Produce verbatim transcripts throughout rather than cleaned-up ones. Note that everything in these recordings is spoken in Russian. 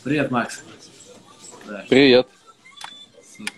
Привет, Макс. Да, Привет. супер.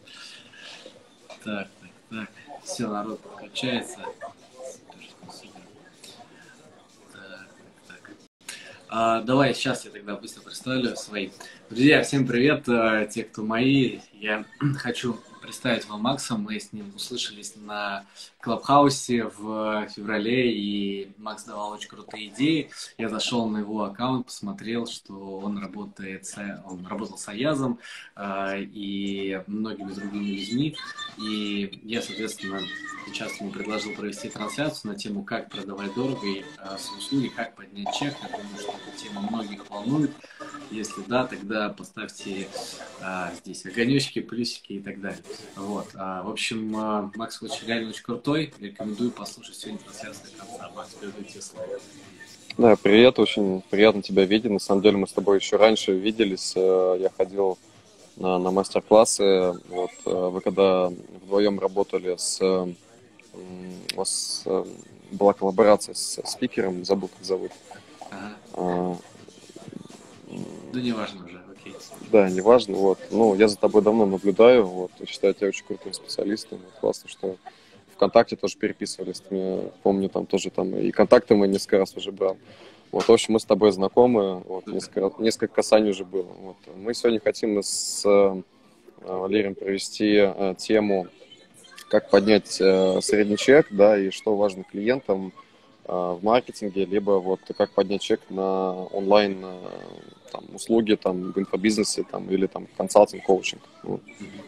Так, так, так. Все, народ подключается. Супер, супер. Так, так, так. А, давай сейчас я тогда быстро представлю свои. Друзья, всем привет, а, те, кто мои. Я хочу представить вам Макса. Мы с ним услышались на Клабхаусе в феврале, и Макс давал очень крутые идеи. Я зашел на его аккаунт, посмотрел, что он работает, с- он работал с Аязом а, и многими другими людьми. И я, соответственно, сейчас ему предложил провести трансляцию на тему, как продавать дорого и а, свои услуги, как поднять чек. Я думаю, что эта тема многих волнует. Если да, тогда поставьте а, здесь огонечки, плюсики и так далее. Вот. А, в общем, а, Макс очень реально очень крутой. Рекомендую послушать сегодня трансляцию до конца. Макс, передаю тебе слово. Да, привет, очень приятно тебя видеть. На самом деле мы с тобой еще раньше виделись. э, Я ходил на, на мастер-классы. Вот, э, вы когда вдвоем работали с... э, м, У вас э, была коллаборация с спикером, забыл, как зовут. Ага. А, Да неважно уже, окей. Да, неважно. Вот. Ну, я за тобой давно наблюдаю. Вот, и считаю тебя очень крутым специалистом. Вот, классно, что ВКонтакте тоже переписывались. Мне, помню, там тоже там и контакты мы несколько раз уже брал. Вот, в общем, мы с тобой знакомы, вот, несколько, несколько касаний уже было. Вот. Мы сегодня хотим с э, Валерием провести э, тему, как поднять э, средний чек, да, и что важно клиентам э, в маркетинге, либо вот как поднять чек на онлайн э, там, услуги там, в инфобизнесе там, или там консалтинг, коучинг. Вот.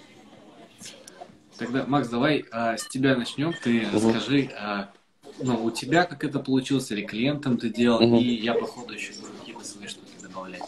Тогда, Макс, давай а, с тебя начнем. Ты Мгм. расскажи, а, ну, у тебя как это получилось, или клиентам ты делал, и Мгм. я по ходу еще буду какие-то свои штуки добавлять.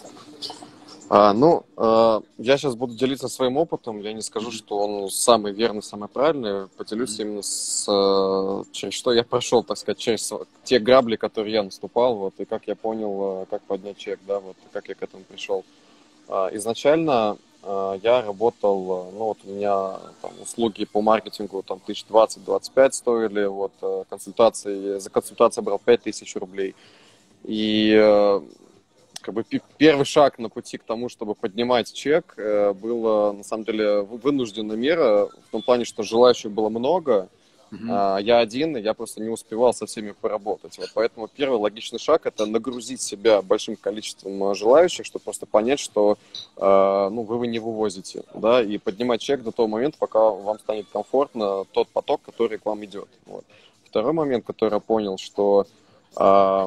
А, ну, а, я сейчас буду делиться своим опытом. Я не скажу, Мгм. что он самый верный, самый правильный. Поделюсь Мгм. именно с э, через что я прошел, так сказать, через св- те грабли, которые я наступал, вот, и как я понял, э, как поднять чек, да, вот, и как я к этому пришел. А, Изначально а, я работал, э, ну, вот у меня там услуги по маркетингу там тысяч двадцать-двадцать пять стоили, вот, э, консультации, за консультацию брал пять тысяч рублей. И э, как бы пи- первый шаг на пути к тому, чтобы поднимать чек, э, было на самом деле вы- вынужденная мера, в том плане, что желающих было много, Мгм. а я один, и я просто не успевал со всеми поработать. Вот поэтому первый логичный шаг — это нагрузить себя большим количеством э, желающих, чтобы просто понять, что э, ну, вы, вы не вывозите, да, и поднимать чек до того момента, пока вам станет комфортно тот поток, который к вам идет. Вот. Второй момент, который я понял, что э,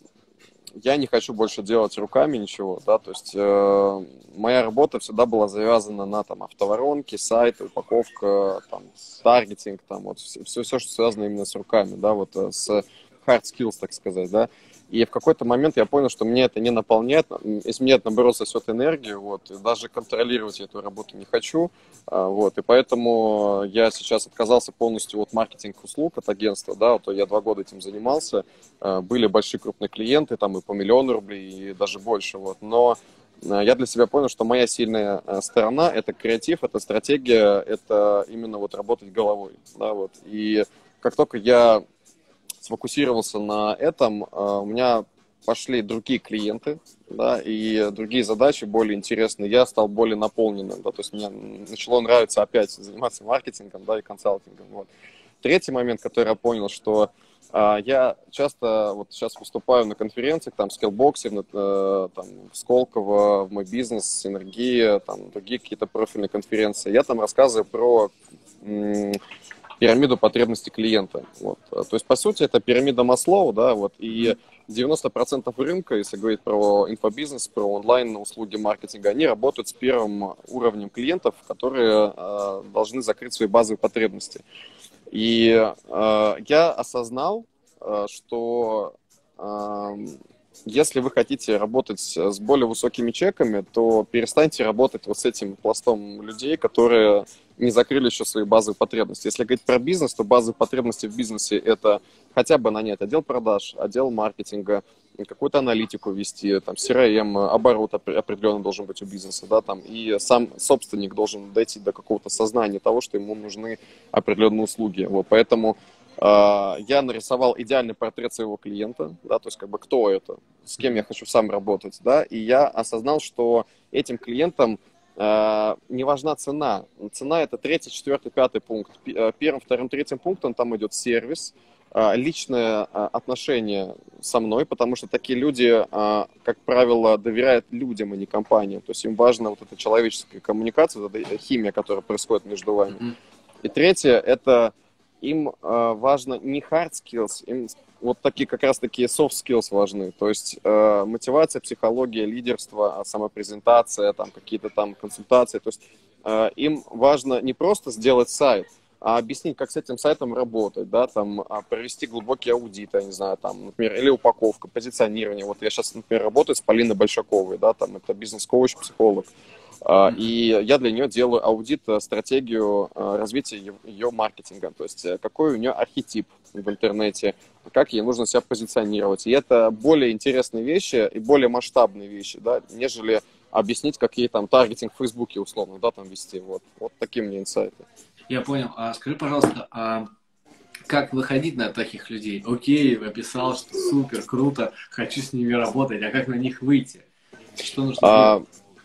я не хочу больше делать руками ничего, да, то есть э, моя работа всегда была завязана на там автоворонки, сайты, упаковка, там, таргетинг, там, вот все, все, все, что связано именно с руками, да, вот э, с hard skills, так сказать, да. И в какой-то момент я понял, что мне это не наполняет, из меня это наоборот сосет энергию, вот, и даже контролировать я эту работу не хочу, а, вот, и поэтому я сейчас отказался полностью от маркетинг-услуг, от агентства, да, вот я два года этим занимался, а, были большие крупные клиенты, там и по миллиону рублей, и даже больше, вот, но а, я для себя понял, что моя сильная а, сторона — это креатив, это стратегия, это именно вот работать головой, да, вот, и как только я сфокусировался на этом, а, у меня пошли другие клиенты, да, и другие задачи более интересные. Я стал более наполненным, да, то есть мне начало нравиться опять заниматься маркетингом, да, и консалтингом. Вот. Третий момент, который я понял, что а, я часто вот сейчас выступаю на конференциях, там, Skillbox, на, э, там, в Сколково, в мой бизнес, Синергия, там, другие какие-то профильные конференции. Я там рассказываю про м, пирамиду потребностей клиента. Вот. То есть, по сути, это пирамида Маслоу, да, вот, и Мгм. девяносто процентов рынка, если говорить про инфобизнес, про онлайн услуги маркетинга, они работают с первым уровнем клиентов, которые э, должны закрыть свои базовые потребности. И э, я осознал, э, что э, если вы хотите работать с более высокими чеками, то перестаньте работать вот с этим пластом людей, которые не закрыли еще свои базовые потребности. Если говорить про бизнес, то базовые потребности в бизнесе — это хотя бы нанять отдел продаж, отдел маркетинга, какую-то аналитику вести, там, си ар эм, оборот определенно должен быть у бизнеса, да, там, и сам собственник должен дойти до какого-то сознания того, что ему нужны определенные услуги. Вот, поэтому А, Я нарисовал идеальный портрет своего клиента, да, то есть как бы кто это, с кем я хочу сам работать, да, и я осознал, что этим клиентам а, не важна цена. Цена — это третий, четвертый, пятый пункт. П- а, Первым, вторым, третьим пунктом там идет сервис, а, личное а, отношение со мной, потому что такие люди, а, как правило, доверяют людям, а не компаниям. То есть им важна вот эта человеческая коммуникация, вот эта химия, которая происходит между вами. Мгм. И третье — это им э, важно не hard skills, им вот такие как раз такие soft skills важны. То есть э, мотивация, психология, лидерство, самопрезентация, там какие-то там консультации. То есть э, им важно не просто сделать сайт, а объяснить, как с этим сайтом работать, да, там, а, провести глубокий аудит, я не знаю, там, например, или упаковка, позиционирование. Вот я сейчас, например, работаю с Полиной Большаковой, да, там, это бизнес-коуч, психолог. А, Мгм. И я для нее делаю аудит, э, стратегию э, развития ее ее маркетинга, то есть э, какой у нее архетип в интернете, как ей нужно себя позиционировать. И это более интересные вещи и более масштабные вещи, да, нежели объяснить, как ей там таргетинг в Фейсбуке условно, да, там вести. Вот, вот такие мне инсайты. Я понял. А скажи, пожалуйста, а как выходить на таких людей? Окей, написал, что супер, круто, хочу с ними работать, а как на них выйти? Что нужно делать? А,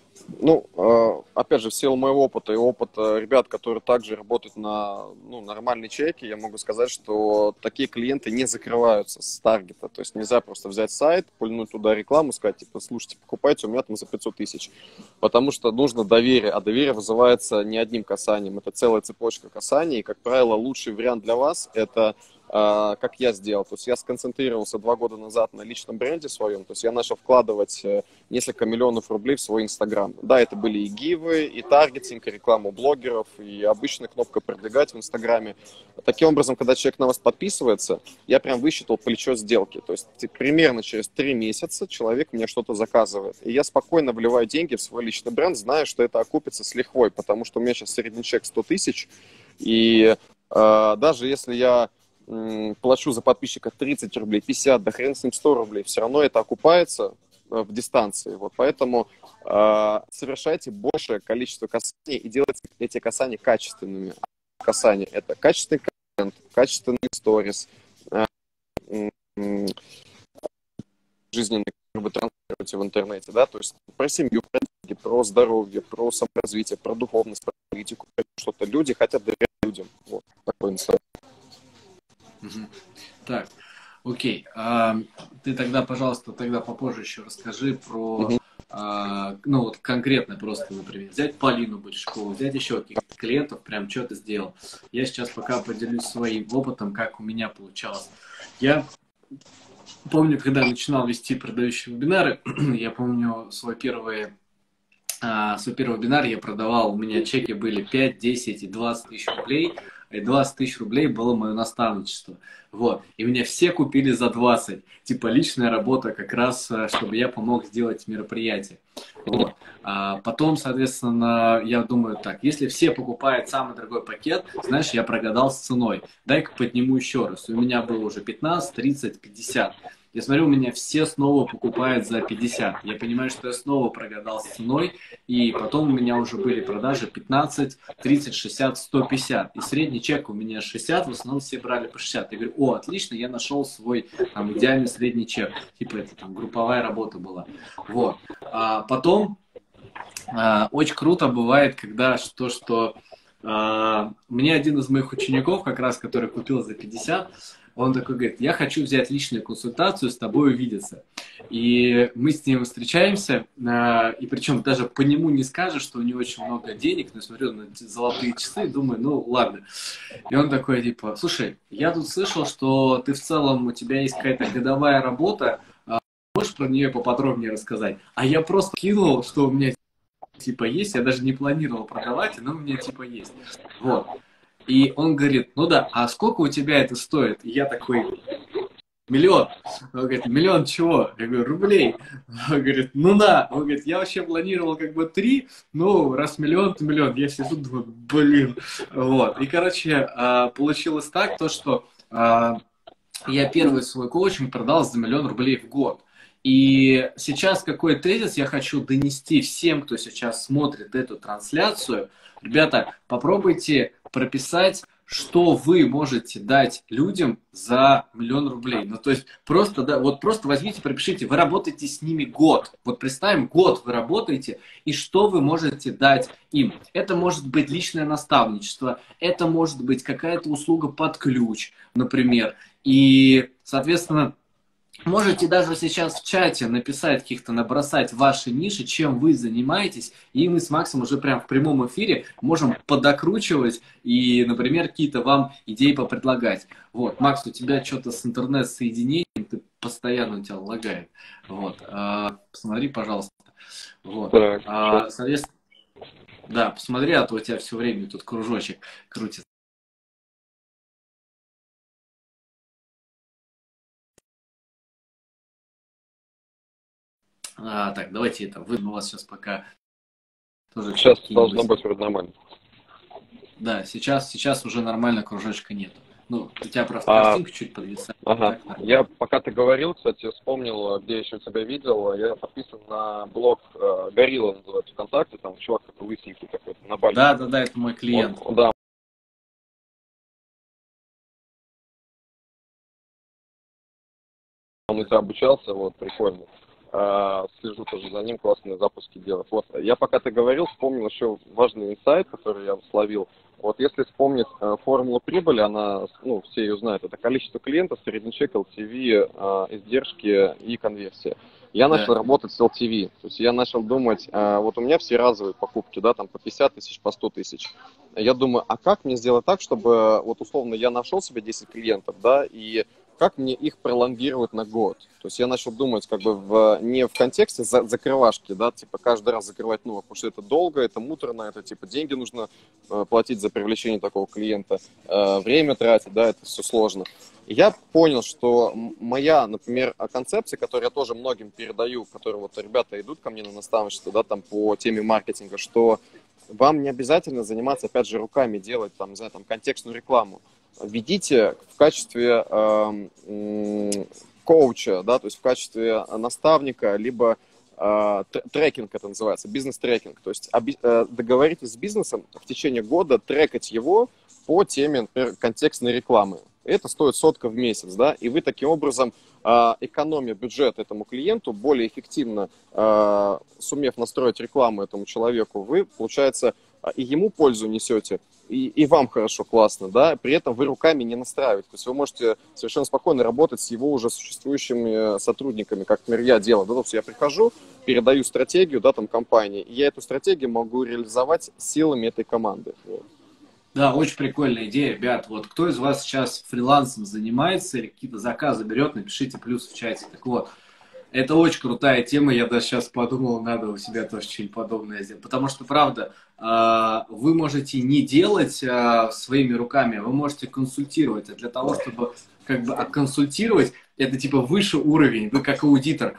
Ну, э, опять же, в силу моего опыта и опыта ребят, которые также работают на ну, нормальной чеке, я могу сказать, что такие клиенты не закрываются с таргета. То есть нельзя просто взять сайт, пульнуть туда рекламу, сказать, типа, слушайте, покупайте у меня там за пятьсот тысяч. Потому что нужно доверие, а доверие вызывается не одним касанием, это целая цепочка касаний. И, как правило, лучший вариант для вас – это э, как я сделал. То есть я сконцентрировался два года назад на личном бренде своем, то есть я начал вкладывать э, несколько миллионов рублей в свой Инстаграм. Да, это были и гивы, и таргетинг, и рекламу блогеров, и обычная кнопка «Продвигать» в Инстаграме. Таким образом, когда человек на вас подписывается, я прям высчитал плечо сделки. То есть примерно через три месяца человек мне что-то заказывает. И я спокойно вливаю деньги в свой личный бренд, зная, что это окупится с лихвой, потому что у меня сейчас средний чек сто тысяч, и э, даже если я м, плачу за подписчика тридцать рублей, пятьдесят, да хрен с ним сто рублей, все равно это окупается в дистанции. Вот поэтому э, совершайте большее количество касаний и делайте эти касания качественными. Касания — это качественный контент, качественный сторис, э, м, жизненный, который вы транслируете в интернете, да, то есть про семью, про деньги, про здоровье, про саморазвитие, про духовность, про политику, про что-то. Люди хотят доверять людям. Вот такой инсайт. Мгм. Так, окей. А, ты тогда, пожалуйста, тогда попозже еще расскажи про, Мгм. а, ну вот конкретно просто, например, взять Полину Большакову, взять еще каких-то клиентов, прям что ты сделал. Я сейчас пока поделюсь своим опытом, как у меня получалось. Я помню, когда начинал вести продающие вебинары, я помню свой первый, а, свой первый вебинар я продавал, у меня чеки были пять, десять и двадцать тысяч рублей. И двадцать тысяч рублей было мое наставничество. Вот. И меня все купили за двадцать. Типа личная работа как раз, а, чтобы я помог сделать мероприятие. Вот. А потом, соответственно, я думаю так, если все покупают самый дорогой пакет, знаешь, я прогадал с ценой. Дай-ка подниму еще раз. И у меня было уже пятнадцать, тридцать, пятьдесят. Я смотрю, у меня все снова покупают за пятьдесят. Я понимаю, что я снова прогадал с ценой. И потом у меня уже были продажи пятнадцать, тридцать, шестьдесят, сто пятьдесят. И средний чек у меня шестьдесят, в основном все брали по шестьдесят. Я говорю, о, отлично, я нашел свой там, идеальный средний чек. Типа это там групповая работа была. Вот. А потом а, очень круто бывает, когда то, что а, мне один из моих учеников, как раз, который купил за пятьдесят, он такой говорит, я хочу взять личную консультацию, с тобой увидеться. И мы с ним встречаемся, э, и причем даже по нему не скажешь, что у него очень много денег, но я смотрю на эти золотые часы и думаю, ну ладно. И он такой, типа, слушай, я тут слышал, что ты в целом, у тебя есть какая-то годовая работа, э, можешь про нее поподробнее рассказать? А я просто кинул, что у меня типа есть, я даже не планировал продавать, но у меня типа есть. Вот. И он говорит, ну да, а сколько у тебя это стоит? И я такой, миллион. Он говорит, миллион чего? Я говорю, рублей. Он говорит, ну да. Он говорит, я вообще планировал как бы три, ну, раз миллион, то миллион. Я сижу, думаю, блин. Вот. И, короче, получилось так, то, что я первый свой коучинг продал за миллион рублей в год. И сейчас какой тезис я хочу донести всем, кто сейчас смотрит эту трансляцию. Ребята, попробуйте прописать, что вы можете дать людям за миллион рублей. Ну, то есть, просто, да, вот просто возьмите, пропишите, вы работаете с ними год. Вот представим, год вы работаете, и что вы можете дать им. Это может быть личное наставничество, это может быть какая-то услуга под ключ, например. И, соответственно, можете даже сейчас в чате написать каких-то, набросать ваши ниши, чем вы занимаетесь, и мы с Максом уже прям в прямом эфире можем подокручивать и, например, какие-то вам идеи попредлагать. Вот, Макс, у тебя что-то с интернет-соединением, ты постоянно, у тебя лагает. Вот, а, посмотри, пожалуйста. Вот, Так, а, соответственно, да, посмотри, а то у тебя все время тут кружочек крутится. А, так, давайте это, вы, у вас сейчас пока тоже сейчас какие-нибудь... должно быть вроде нормально. Да, сейчас, сейчас уже нормально кружочка нет. Ну, у тебя просто А, картинка чуть подвисает. Ага. Так, Я, пока ты говорил, кстати, вспомнил, где я еще тебя видел. Я подписан на блог э, Горилла, называется, ВКонтакте. Там чувак такой лысенький какой-то на Бали. да, да, да, это мой клиент. Он, да. Он у тебя обучался, вот, прикольно. А, слежу тоже за ним, классные запуски делает. Вот, я пока ты говорил, вспомнил еще важный инсайт, который я словил. Вот если вспомнить э, формулу прибыли, она, ну, все ее знают, это количество клиентов, средний чек, эл ти ви, э, издержки и конверсия. Я Да. начал работать с эл ти ви, то есть я начал думать, э, вот у меня все разовые покупки, да, там по пятьдесят тысяч, по сто тысяч. Я думаю, а как мне сделать так, чтобы, вот условно, я нашел себе десять клиентов, да, и как мне их пролонгировать на год? То есть я начал думать как бы в, не в контексте за, закрывашки, да, типа каждый раз закрывать новых, потому что это долго, это муторно, это типа деньги нужно э, платить за привлечение такого клиента, э, время тратить, да, это все сложно. И я понял, что моя, например, концепция, которую я тоже многим передаю, которые вот ребята идут ко мне на наставничество, да, там по теме маркетинга, что вам не обязательно заниматься, опять же, руками, делать там, не знаю, там контекстную рекламу. Ведите в качестве э, коуча, да, то есть в качестве наставника, либо э, трекинг это называется, бизнес-трекинг. То есть оби- э, договоритесь с бизнесом в течение года трекать его по теме, например, контекстной рекламы. Это стоит сотка в месяц, да, и вы таким образом, э, экономя бюджет этому клиенту, более эффективно э, сумев настроить рекламу этому человеку, вы, получается, и ему пользу несете, и, и вам хорошо, классно, да, при этом вы руками не настраиваете. То есть вы можете совершенно спокойно работать с его уже существующими сотрудниками, как, например, я делал. Да, то есть я прихожу, передаю стратегию, да, там, компании, и я эту стратегию могу реализовать силами этой команды. Вот. Да, очень прикольная идея, ребят. Вот кто из вас сейчас фрилансом занимается или какие-то заказы берет, напишите плюс в чате. Так вот, это очень крутая тема, я даже сейчас подумал, надо у себя тоже что-нибудь подобное сделать. Потому что, правда, вы можете не делать своими руками, вы можете консультировать. А для того, чтобы как бы консультировать, это типа выше уровень, вы как аудитор.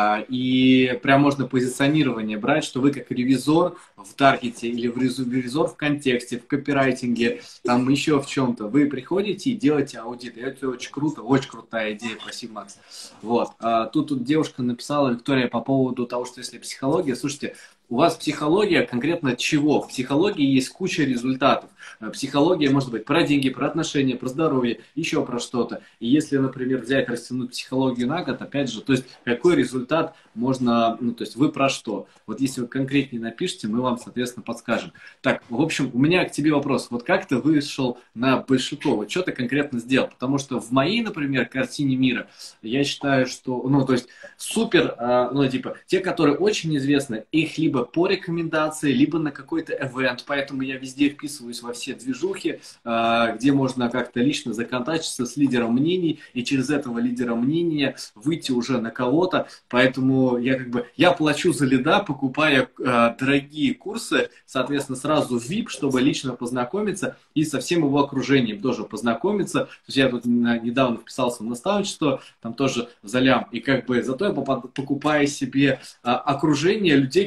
И прям можно позиционирование брать, что вы как ревизор в таргете или в ревизор в контексте, в копирайтинге, там еще в чем-то. Вы приходите и делаете аудит. И это очень круто, очень крутая идея. Спасибо, Макс. Вот. Тут, тут девушка написала, Виктория, по поводу того, что если психология, слушайте, у вас психология конкретно чего? В психологии есть куча результатов. Психология может быть про деньги, про отношения, про здоровье, еще про что-то. И если, например, взять, растянуть психологию на год, опять же, то есть какой результат можно, ну, то есть вы про что? Вот если вы конкретнее напишите, мы вам, соответственно, подскажем. Так, в общем, у меня к тебе вопрос. Вот как ты вышел на Большакова? Что ты конкретно сделал? Потому что в моей, например, картине мира, я считаю, что, ну, то есть супер, ну, типа, те, которые очень известны, их либо по рекомендации, либо на какой-то эвент, поэтому я везде вписываюсь во все движухи, где можно как-то лично законтачиться с лидером мнений и через этого лидера мнения выйти уже на кого-то, поэтому я как бы, я плачу за лида, покупая дорогие курсы, соответственно, сразу в ви ай пи, чтобы лично познакомиться и со всем его окружением тоже познакомиться, то есть я тут недавно вписался в наставничество, там тоже за лям, и как бы зато я покупаю себе окружение людей, которые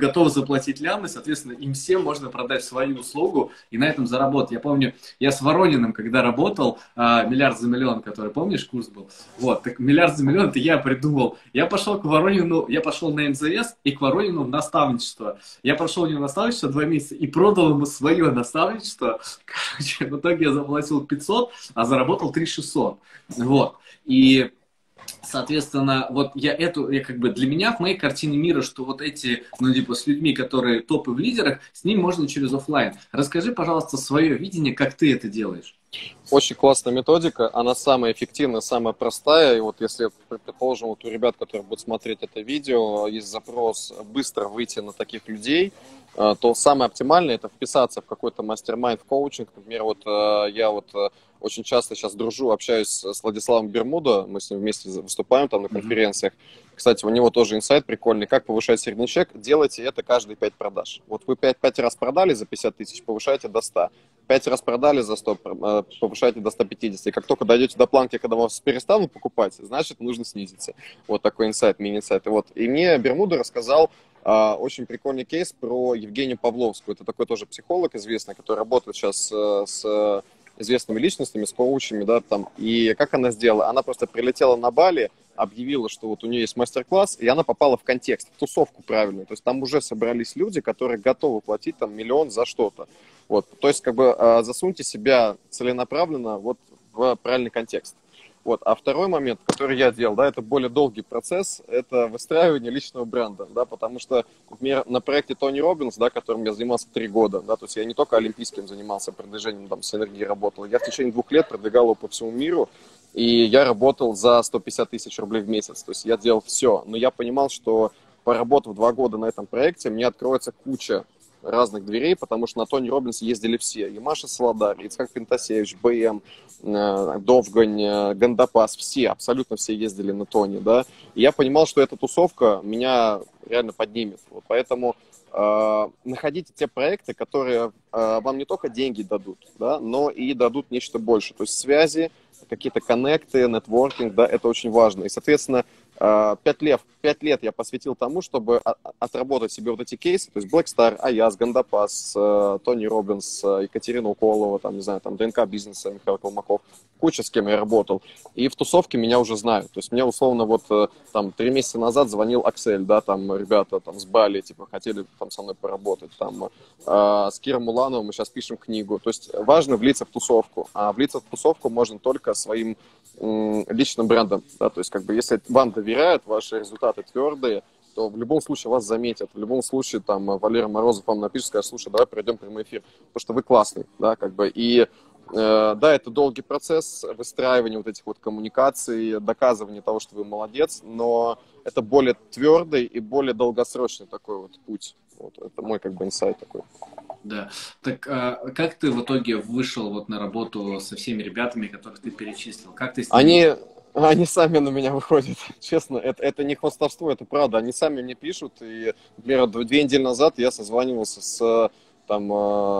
готовы заплатить лямы, соответственно, им всем можно продать свою услугу и на этом заработать. Я помню, я с Ворониным, когда работал, «Миллиард за миллион», который, помнишь, курс был? Вот, так «Миллиард за миллион» это я придумал. Я пошел к Воронину, я пошел на эм зэ эс и к Воронину в наставничество. Я прошел у него наставничество два месяца и продал ему свое наставничество. Короче, в итоге я заплатил пятьсот, а заработал три тысячи шестьсот. Вот. И соответственно, вот я эту, я как бы для меня в моей картине мира, что вот эти, ну, типа, с людьми, которые топы в лидерах, с ними можно через офлайн. Расскажи, пожалуйста, свое видение, как ты это делаешь. Очень классная методика, она самая эффективная, самая простая. И вот если, предположим, вот у ребят, которые будут смотреть это видео, есть запрос быстро выйти на таких людей, то самое оптимальное это вписаться в какой-то мастер-майнд, в коучинг. Например, вот я вот очень часто сейчас дружу, общаюсь с Владиславом Бермудо, мы с ним вместе выступаем там на конференциях. Кстати, у него тоже инсайт прикольный, как повышать средний чек. Делайте это каждые пять продаж. Вот вы пять, пять раз продали за пятьдесят тысяч, повышайте до ста. пять раз продали за сто, повышайте до ста пятидесяти. И как только дойдете до планки, когда вас перестанут покупать, значит, нужно снизиться. Вот такой инсайт, мини-инсайт. И, вот. И мне Бермудо рассказал а, очень прикольный кейс про Евгению Павловскую. Это такой тоже психолог известный, который работает сейчас а, с известными личностями, с коучами, да, там. И как она сделала? Она просто прилетела на Бали, объявила, что вот у нее есть мастер-класс, и она попала в контекст, в тусовку правильную. То есть там уже собрались люди, которые готовы платить там миллион за что-то. Вот. То есть как бы засуньте себя целенаправленно вот в правильный контекст. Вот. А второй момент, который я делал, да, это более долгий процесс, это выстраивание личного бренда, да, потому что, например, на проекте Тони Роббинс, да, которым я занимался три года, да, то есть я не только олимпийским занимался продвижением, там, с энергией работал, я в течение двух лет продвигал его по всему миру, и я работал за сто пятьдесят тысяч рублей в месяц, то есть я делал все, но я понимал, что поработав два года на этом проекте, мне откроется куча разных дверей, потому что на Тони Роббинс ездили все. И Маша Солодар, и Ицхак Пентасевич, БМ, Довгань, Гандапас, все, абсолютно все ездили на Тони, да. И я понимал, что эта тусовка меня реально поднимет. Вот поэтому э, находите те проекты, которые э, вам не только деньги дадут, да, но и дадут нечто больше. То есть связи, какие-то коннекты, нетворкинг, да, это очень важно. И, соответственно, Пять лет, пять лет я посвятил тому, чтобы отработать себе вот эти кейсы, то есть Black Star, Аяз, Гандапас, Тони Роббинс, Екатерина Уколова, там, не знаю, там, ДНК бизнеса, Михаил Колмаков, куча с кем я работал. И в тусовке меня уже знают. То есть мне, условно, вот там три месяца назад звонил Аксель, да, там, ребята там с Бали, типа, хотели там со мной поработать, там, э, с Киром Улановым мы сейчас пишем книгу. То есть важно влиться в тусовку, а влиться в тусовку можно только своим м, личным брендом, да, то есть как бы если вам доверяют, ваши результаты твердые, то в любом случае вас заметят, в любом случае там Валера Морозов вам напишет, скажет, слушай, давай пройдем прямой эфир, потому что вы классный, да, как бы, и э, да, это долгий процесс выстраивания вот этих вот коммуникаций, доказывания того, что вы молодец, но это более твердый и более долгосрочный такой вот путь, вот, это мой как бы инсайт такой. Да. Так а как ты в итоге вышел вот на работу со всеми ребятами, которых ты перечислил? Как ты с ними... Они... Они сами на меня выходят, честно, это, это не хвастовство, это правда, они сами мне пишут, и, например, две недели назад я созванивался с, там,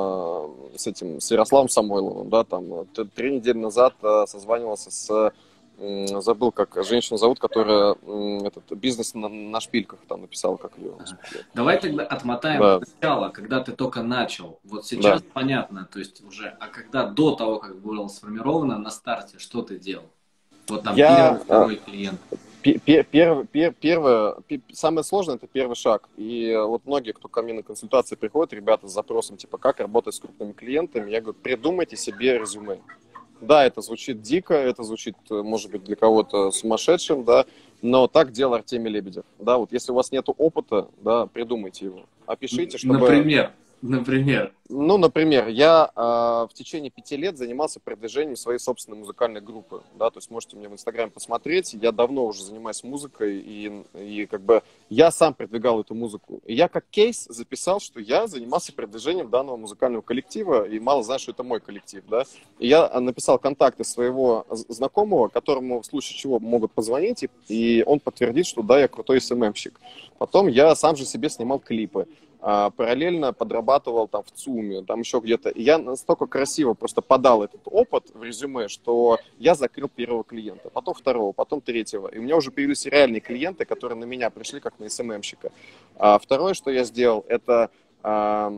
с этим, с Ярославом Самойловым, да, там, три недели назад созванивался с, забыл, как женщину зовут, которая этот бизнес на, на шпильках там написала, как ее. Давай тогда отмотаем да. сначала, когда ты только начал, вот сейчас да. понятно, то есть уже, а когда до того, как было сформировано на старте, что ты делал? Вот там я, первый, второй клиент. Первое, первое, первое, самое сложное – это первый шаг. И вот многие, кто ко мне на консультации приходят, ребята с запросом, типа, как работать с крупными клиентами, я говорю, придумайте себе резюме. Да, это звучит дико, это звучит, может быть, для кого-то сумасшедшим, да, но так делал Артемий Лебедев. Да, вот если у вас нет опыта, да, придумайте его. Опишите, чтобы... Например? Например? Ну, например, я э, в течение пяти лет занимался продвижением своей собственной музыкальной группы, да, то есть можете мне в Инстаграме посмотреть, я давно уже занимаюсь музыкой, и, и как бы я сам продвигал эту музыку. И я как кейс записал, что я занимался продвижением данного музыкального коллектива, и мало знаю, что это мой коллектив, да. И я написал контакты своего знакомого, которому в случае чего могут позвонить, и он подтвердит, что да, я крутой эс эм эм-щик. Потом я сам же себе снимал клипы. а, параллельно подрабатывал там в ЦУМе, там еще где-то. И я настолько красиво просто подал этот опыт в резюме, что я закрыл первого клиента, потом второго, потом третьего. И у меня уже появились реальные клиенты, которые на меня пришли как на эс эм эм-щика. А второе, что я сделал, это... А,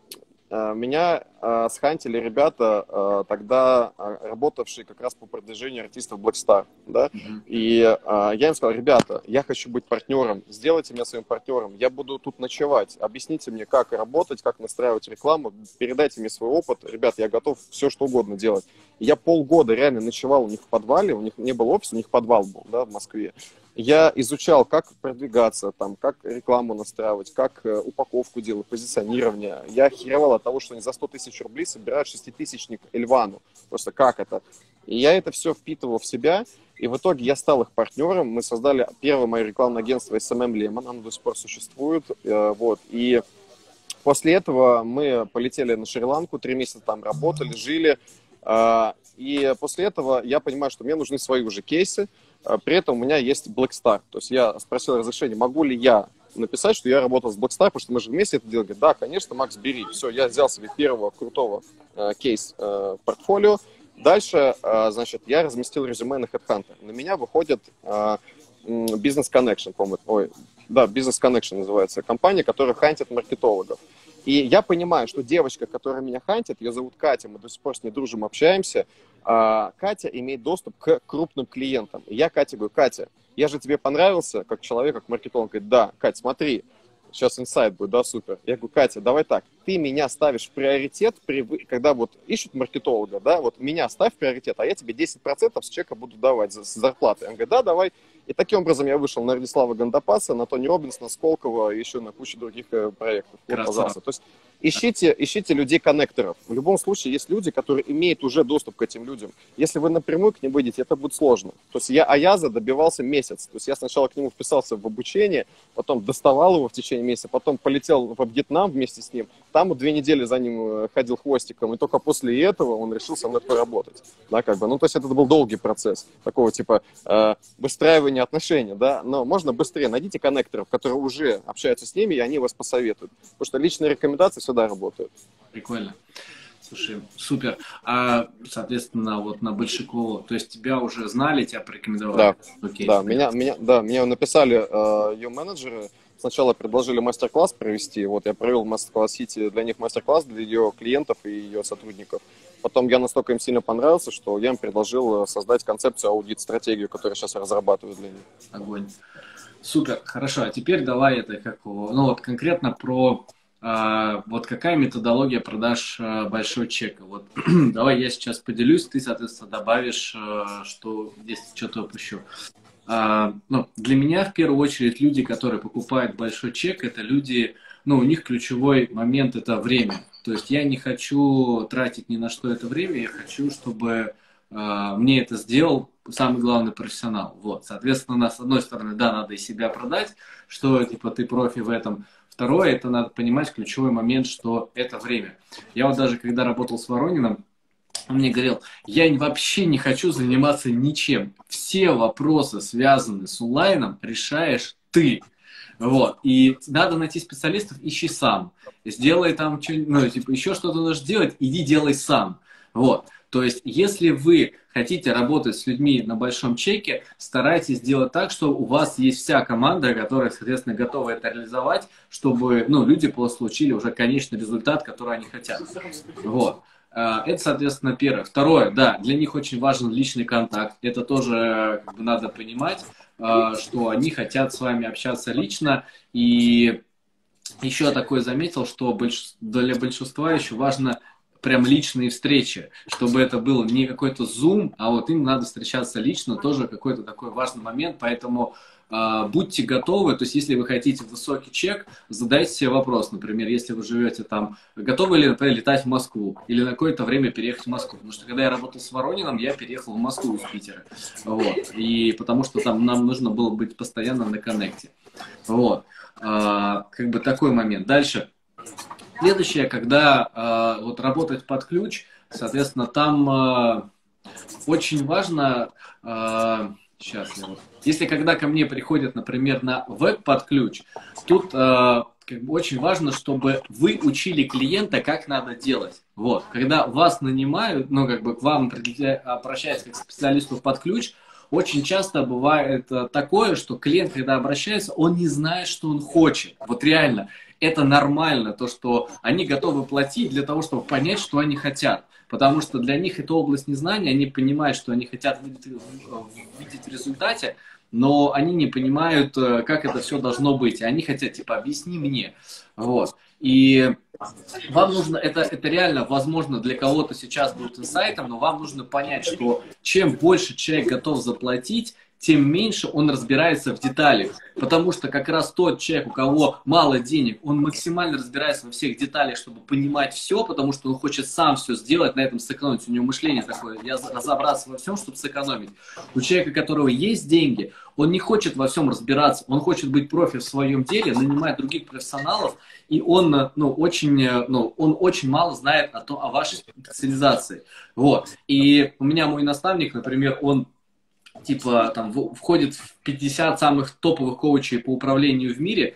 меня э, схантили ребята, э, тогда э, работавшие как раз по продвижению артистов Black Star, да, mm-hmm. и э, я им сказал: ребята, я хочу быть партнером, сделайте меня своим партнером, я буду тут ночевать, объясните мне, как работать, как настраивать рекламу, передайте мне свой опыт, ребят, я готов все что угодно делать. И я полгода реально ночевал у них в подвале, у них не был офис, у них подвал был, да, в Москве. Я изучал, как продвигаться, там, как рекламу настраивать, как э, упаковку делать, позиционирование. Я охеревал от того, что они за сто тысяч рублей собирают шеститысячник Эльвану. Просто как это? И я это все впитывал в себя, и в итоге я стал их партнером. Мы создали первое мое рекламное агентство эс эм эм Lemon, оно до сих пор существует. Э, вот. И после этого мы полетели на Шри-Ланку, три месяца там работали, жили. Э, и после этого я понимаю, что мне нужны свои уже кейсы. При этом у меня есть Black Star. То есть я спросил разрешение, могу ли я написать, что я работал с Black Star, потому что мы же вместе это делали. Да, конечно, Макс, бери. Все, я взял себе первого крутого э, кейс э, портфолио. Дальше, э, значит, я разместил резюме на HeadHunter. На меня выходит э, Business Connection, по-моему. Ой, да, Business Connection называется. Компания, которая хантит маркетологов. И я понимаю, что девочка, которая меня хантит, ее зовут Катя, мы до сих пор с ней дружим, общаемся. А, Катя имеет доступ к крупным клиентам. И я Кате говорю: Катя, я же тебе понравился как человек, как маркетолог. Говорит: да, Катя, смотри, сейчас инсайт будет, да, супер. Я говорю: Катя, давай так, ты меня ставишь в приоритет, при, когда вот ищут маркетолога, да, вот меня ставь в приоритет, а я тебе десять процентов с чека буду давать за, с зарплаты. Он говорит: да, давай. И таким образом я вышел на Радислава Гандапаса, на Тони Роббинс, на Сколково и еще на кучу других проектов. Вот, пожалуйста. То есть ищите, ищите людей-коннекторов. В любом случае есть люди, которые имеют уже доступ к этим людям. Если вы напрямую к ним выйдете, это будет сложно. То есть я Аяза добивался месяц. То есть я сначала к нему вписался в обучение, потом доставал его в течение месяца, потом полетел во Вьетнам вместе с ним. Там вот две недели за ним ходил хвостиком, и только после этого он решил со мной поработать. Да, как бы. Ну, то есть это был долгий процесс такого типа э, выстраивания отношений, да, но можно быстрее. Найдите коннекторов, которые уже общаются с ними, и они вас посоветуют. Потому что личные рекомендации всегда работают. Прикольно. Слушай, супер. А, соответственно, вот на Большакову, то есть тебя уже знали, тебя порекомендовали? Да, Окей, да, меня, меня, да, меня написали э, ее менеджеры. Сначала предложили мастер-класс провести. Вот я провел в Москва-Сити для них мастер-класс, для ее клиентов и ее сотрудников. Потом я настолько им сильно понравился, что я им предложил создать концепцию, аудит-стратегию, которую сейчас разрабатываю для них. Огонь. Супер, хорошо. А теперь давай это как, ну вот конкретно про а, вот какая методология продаж а, большой чека. Вот давай я сейчас поделюсь, ты, соответственно, добавишь, а, что здесь что-то упущу. А, ну, для меня в первую очередь люди, которые покупают большой чек, это люди, ну, у них ключевой момент это время. То есть я не хочу тратить ни на что это время, я хочу, чтобы э, мне это сделал самый главный профессионал. Вот, соответственно, с одной стороны, да, надо и себя продать, что типа ты профи в этом. Второе, это надо понимать ключевой момент, что это время. Я вот даже когда работал с Ворониным, он мне говорил: я вообще не хочу заниматься ничем. Все вопросы, связанные с онлайном, решаешь ты. Вот. И надо найти специалистов, ищи сам. Сделай там что-нибудь, ну, типа, еще что-то нужно делать, иди делай сам. Вот. То есть, если вы хотите работать с людьми на большом чеке, старайтесь сделать так, что у вас есть вся команда, которая, соответственно, готова это реализовать, чтобы, ну, люди получили уже конечный результат, который они хотят. Вот. Это, соответственно, первое. Второе, да, для них очень важен личный контакт. Это тоже как бы надо понимать, что они хотят с вами общаться лично. И еще такое заметил, что для большинства еще важно прям личные встречи, чтобы это был не какой-то Zoom, а вот им надо встречаться лично, тоже какой-то такой важный момент, поэтому э, будьте готовы, то есть если вы хотите высокий чек, задайте себе вопрос, например, если вы живете там, готовы ли, например, летать в Москву или на какое-то время переехать в Москву, потому что когда я работал с Ворониным, я переехал в Москву из Питера, вот, и потому что там нам нужно было быть постоянно на коннекте, вот, э, как бы такой момент. Дальше. Следующее, когда э, вот работать под ключ, соответственно, там э, очень важно, э, сейчас я вот, если когда ко мне приходят, например, на веб под ключ, тут э, как бы очень важно, чтобы вы учили клиента, как надо делать. Вот. Когда вас нанимают, ну, как бы к вам обращаются как к специалисту под ключ, очень часто бывает такое, что клиент, когда обращается, он не знает, что он хочет. Вот реально, это нормально, то, что они готовы платить для того, чтобы понять, что они хотят. Потому что для них это область незнания, они понимают, что они хотят видеть, видеть в результате, но они не понимают, как это все должно быть. И они хотят, типа, объясни мне. Вот. И вам нужно, это, это реально, возможно, для кого-то сейчас будет инсайтом, но вам нужно понять, что чем больше человек готов заплатить, тем меньше он разбирается в деталях. Потому что как раз тот человек, у кого мало денег, он максимально разбирается во всех деталях, чтобы понимать все, потому что он хочет сам все сделать, на этом сэкономить. У него мышление такое, я разобраться во всем, чтобы сэкономить. У человека, у которого есть деньги, он не хочет во всем разбираться, он хочет быть профи в своем деле, нанимать других профессионалов, и он, ну, очень, ну, он очень мало знает о, том, о вашей специализации. Вот. И у меня мой наставник, например, он типа там входит в пятьдесят самых топовых коучей по управлению в мире,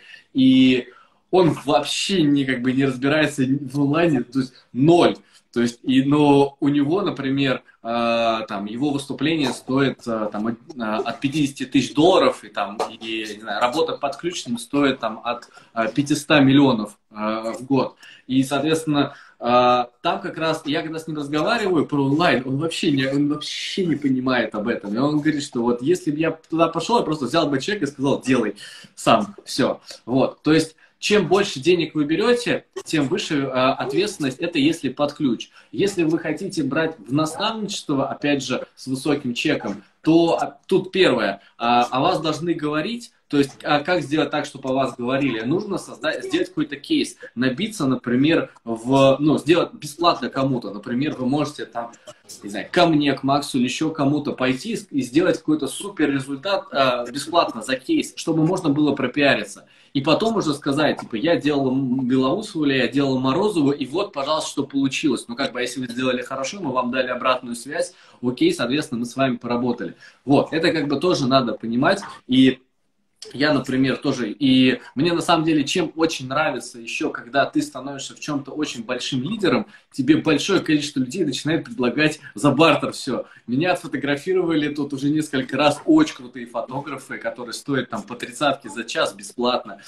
и он вообще не, как бы, не разбирается в онлайне, то есть ноль. То есть, и, но у него, например, э, там, его выступление стоит э, там, от, э, от пятидесяти тысяч долларов, и, там, и не знаю, работа под ключом стоит там, от э, пятисот миллионов э, в год. И, соответственно, э, там как раз, я когда с ним разговариваю про онлайн, он вообще, не, он вообще не понимает об этом. И он говорит, что вот если бы я туда пошел, я просто взял бы чек и сказал, делай сам, все. Вот, то есть, чем больше денег вы берете, тем выше э, ответственность, это если под ключ. Если вы хотите брать в наставничество, опять же, с высоким чеком, то а, тут первое, а, о вас должны говорить, то есть а как сделать так, чтобы о вас говорили? Нужно создать, сделать какой-то кейс, набиться, например, в, ну, сделать бесплатно кому-то. Например, вы можете там, не знаю, ко мне, к Максу или еще кому-то пойти и сделать какой-то супер результат э, бесплатно за кейс, чтобы можно было пропиариться. И потом уже сказать, типа, я делал Белоусову или я делал Морозову, и вот, пожалуйста, что получилось. Ну, как бы, если вы сделали хорошо, мы вам дали обратную связь, окей, соответственно, мы с вами поработали. Вот, это как бы тоже надо понимать, и я, например, тоже, и мне на самом деле, чем очень нравится еще, когда ты становишься в чем-то очень большим лидером, тебе большое количество людей начинает предлагать за бартер все. Меня отфотографировали тут уже несколько раз очень крутые фотографы, которые стоят там по тридцатке за час бесплатно.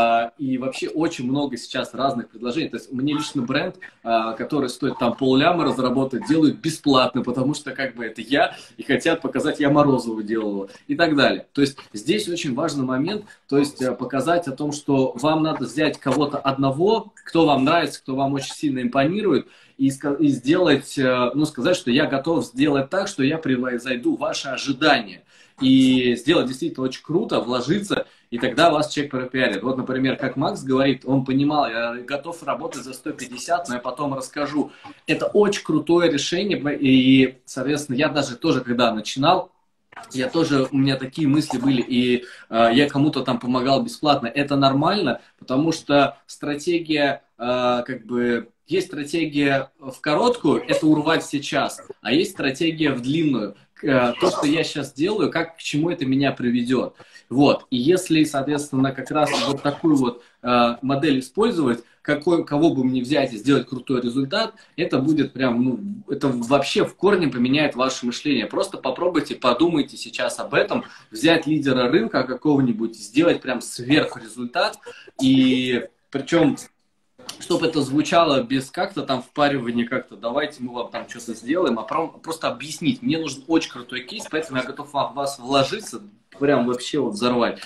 И вообще очень много сейчас разных предложений. То есть мне лично бренд, который стоит там полляма разработать, делают бесплатно, потому что как бы это я, и хотят показать, я Морозову делала и так далее. То есть здесь очень важно момент, то есть показать о том, что вам надо взять кого-то одного, кто вам нравится, кто вам очень сильно импонирует, и, и сделать, ну, сказать, что я готов сделать так, что я превзойду ваши ожидания. И сделать действительно очень круто, вложиться, и тогда вас человек пропиарит. Вот, например, как Макс говорит, он понимал, я готов работать за сто пятьдесят, но я потом расскажу. Это очень крутое решение, и, соответственно, я даже тоже, когда начинал, я тоже, у меня такие мысли были, и э, я кому-то там помогал бесплатно. Это нормально, потому что стратегия, э, как бы, есть стратегия в короткую, это урвать сейчас, а есть стратегия в длинную. Э, то, что я сейчас делаю, как к чему это меня приведет. Вот. И если, соответственно, как раз вот такую вот э, модель использовать, какой, кого бы мне взять и сделать крутой результат, это будет прям, ну, это вообще в корне поменяет ваше мышление. Просто попробуйте, подумайте сейчас об этом, взять лидера рынка какого-нибудь, сделать прям сверхрезультат, и причем, чтобы это звучало без как-то там впаривания, как-то давайте мы вам там что-то сделаем, а просто объяснить. Мне нужен очень крутой кейс, поэтому я готов в вас вложиться, прям вообще вот взорвать.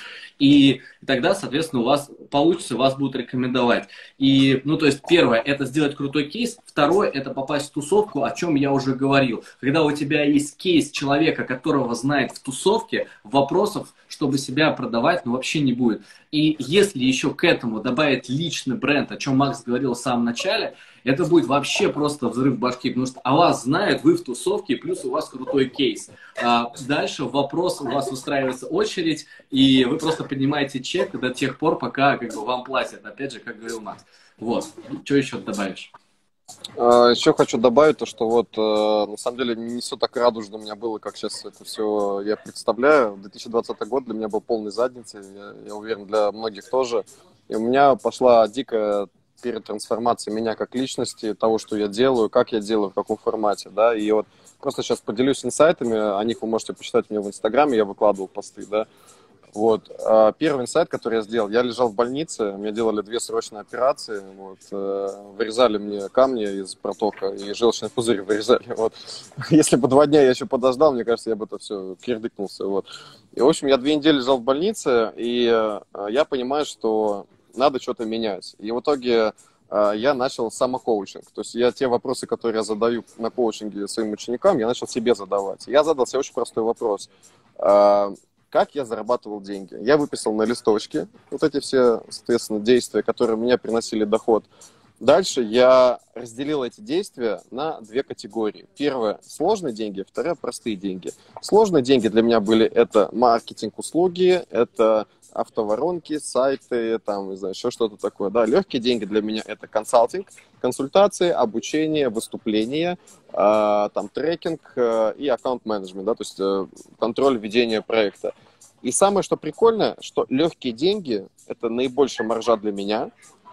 И тогда, соответственно, у вас получится, вас будут рекомендовать. И, ну, то есть, первое, это сделать крутой кейс. Второе, это попасть в тусовку, о чем я уже говорил. Когда у тебя есть кейс человека, которого знает в тусовке, вопросов, чтобы себя продавать, ну, вообще не будет. И если еще к этому добавить личный бренд, о чем Макс говорил в самом начале, это будет вообще просто взрыв башки, потому что о вас знают, вы в тусовке, плюс у вас крутой кейс. А дальше вопрос, у вас устраивается очередь, и вы просто поднимаете чек до тех пор, пока как бы, вам платят. Опять же, как говорил Макс. Вот. Что еще добавишь? Еще хочу добавить то, что вот на самом деле не все так радужно у меня было, как сейчас это все я представляю. две тысячи двадцатый год для меня был полной задницей, я, я уверен, для многих тоже. и у меня пошла дикая перетрансформация меня как личности, того, что я делаю, как я делаю, в каком формате, да, и вот просто сейчас поделюсь инсайтами, о них вы можете почитать у меня в Инстаграме, я выкладывал посты, да. Вот. Первый инсайт, который я сделал, я лежал в больнице, мне делали две срочные операции, вот, вырезали мне камни из протока и желчный пузырь вырезали. Вот. Если бы два дня я еще подождал, мне кажется, я бы это все кирдыкнулся. Вот. И, в общем, я две недели лежал в больнице, и я понимаю, что надо что-то менять. И в итоге я начал самокоучинг. То есть я те вопросы, которые я задаю на коучинге своим ученикам, я начал себе задавать. Я задал себе очень простой вопрос. Как я зарабатывал деньги? Я выписал на листочке вот эти все, соответственно, действия, которые мне приносили доход. Дальше я разделил эти действия на две категории. Первое – сложные деньги, второе – простые деньги. Сложные деньги для меня были это маркетинг, услуги, это автоворонки, сайты, там, не знаю, еще что-то такое. Да, легкие деньги для меня это консалтинг, консультации, обучение, выступления, э, там, трекинг э, и аккаунт-менеджмент, да, то есть э, контроль ведения проекта. И самое, что прикольно, что легкие деньги – это наибольшая маржа для меня,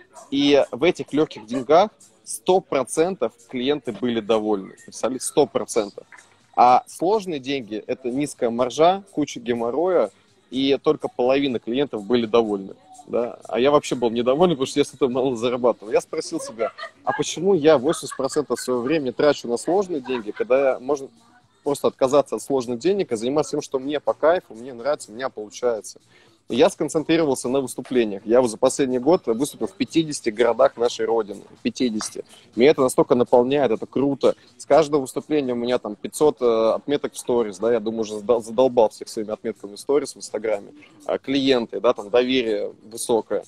и в этих легких деньгах сто процентов клиенты были довольны, сто процентов. А сложные деньги – это низкая маржа, куча геморроя, и только половина клиентов были довольны. Да? А я вообще был недоволен, потому что я с этого мало зарабатывал. Я спросил себя, а почему я восемьдесят процентов своего времени трачу на сложные деньги, когда можно просто отказаться от сложных денег и заниматься тем, что мне по кайфу, мне нравится, у меня получается. И я сконцентрировался на выступлениях. Я за последний год выступил в пятидесяти городах нашей Родины. пятидесяти. Меня это настолько наполняет, это круто. С каждого выступления у меня там пятьсот э, отметок в сторис, да, я думаю, уже задолбал всех своими отметками в сторис в Инстаграме. А клиенты, да, там доверие высокое.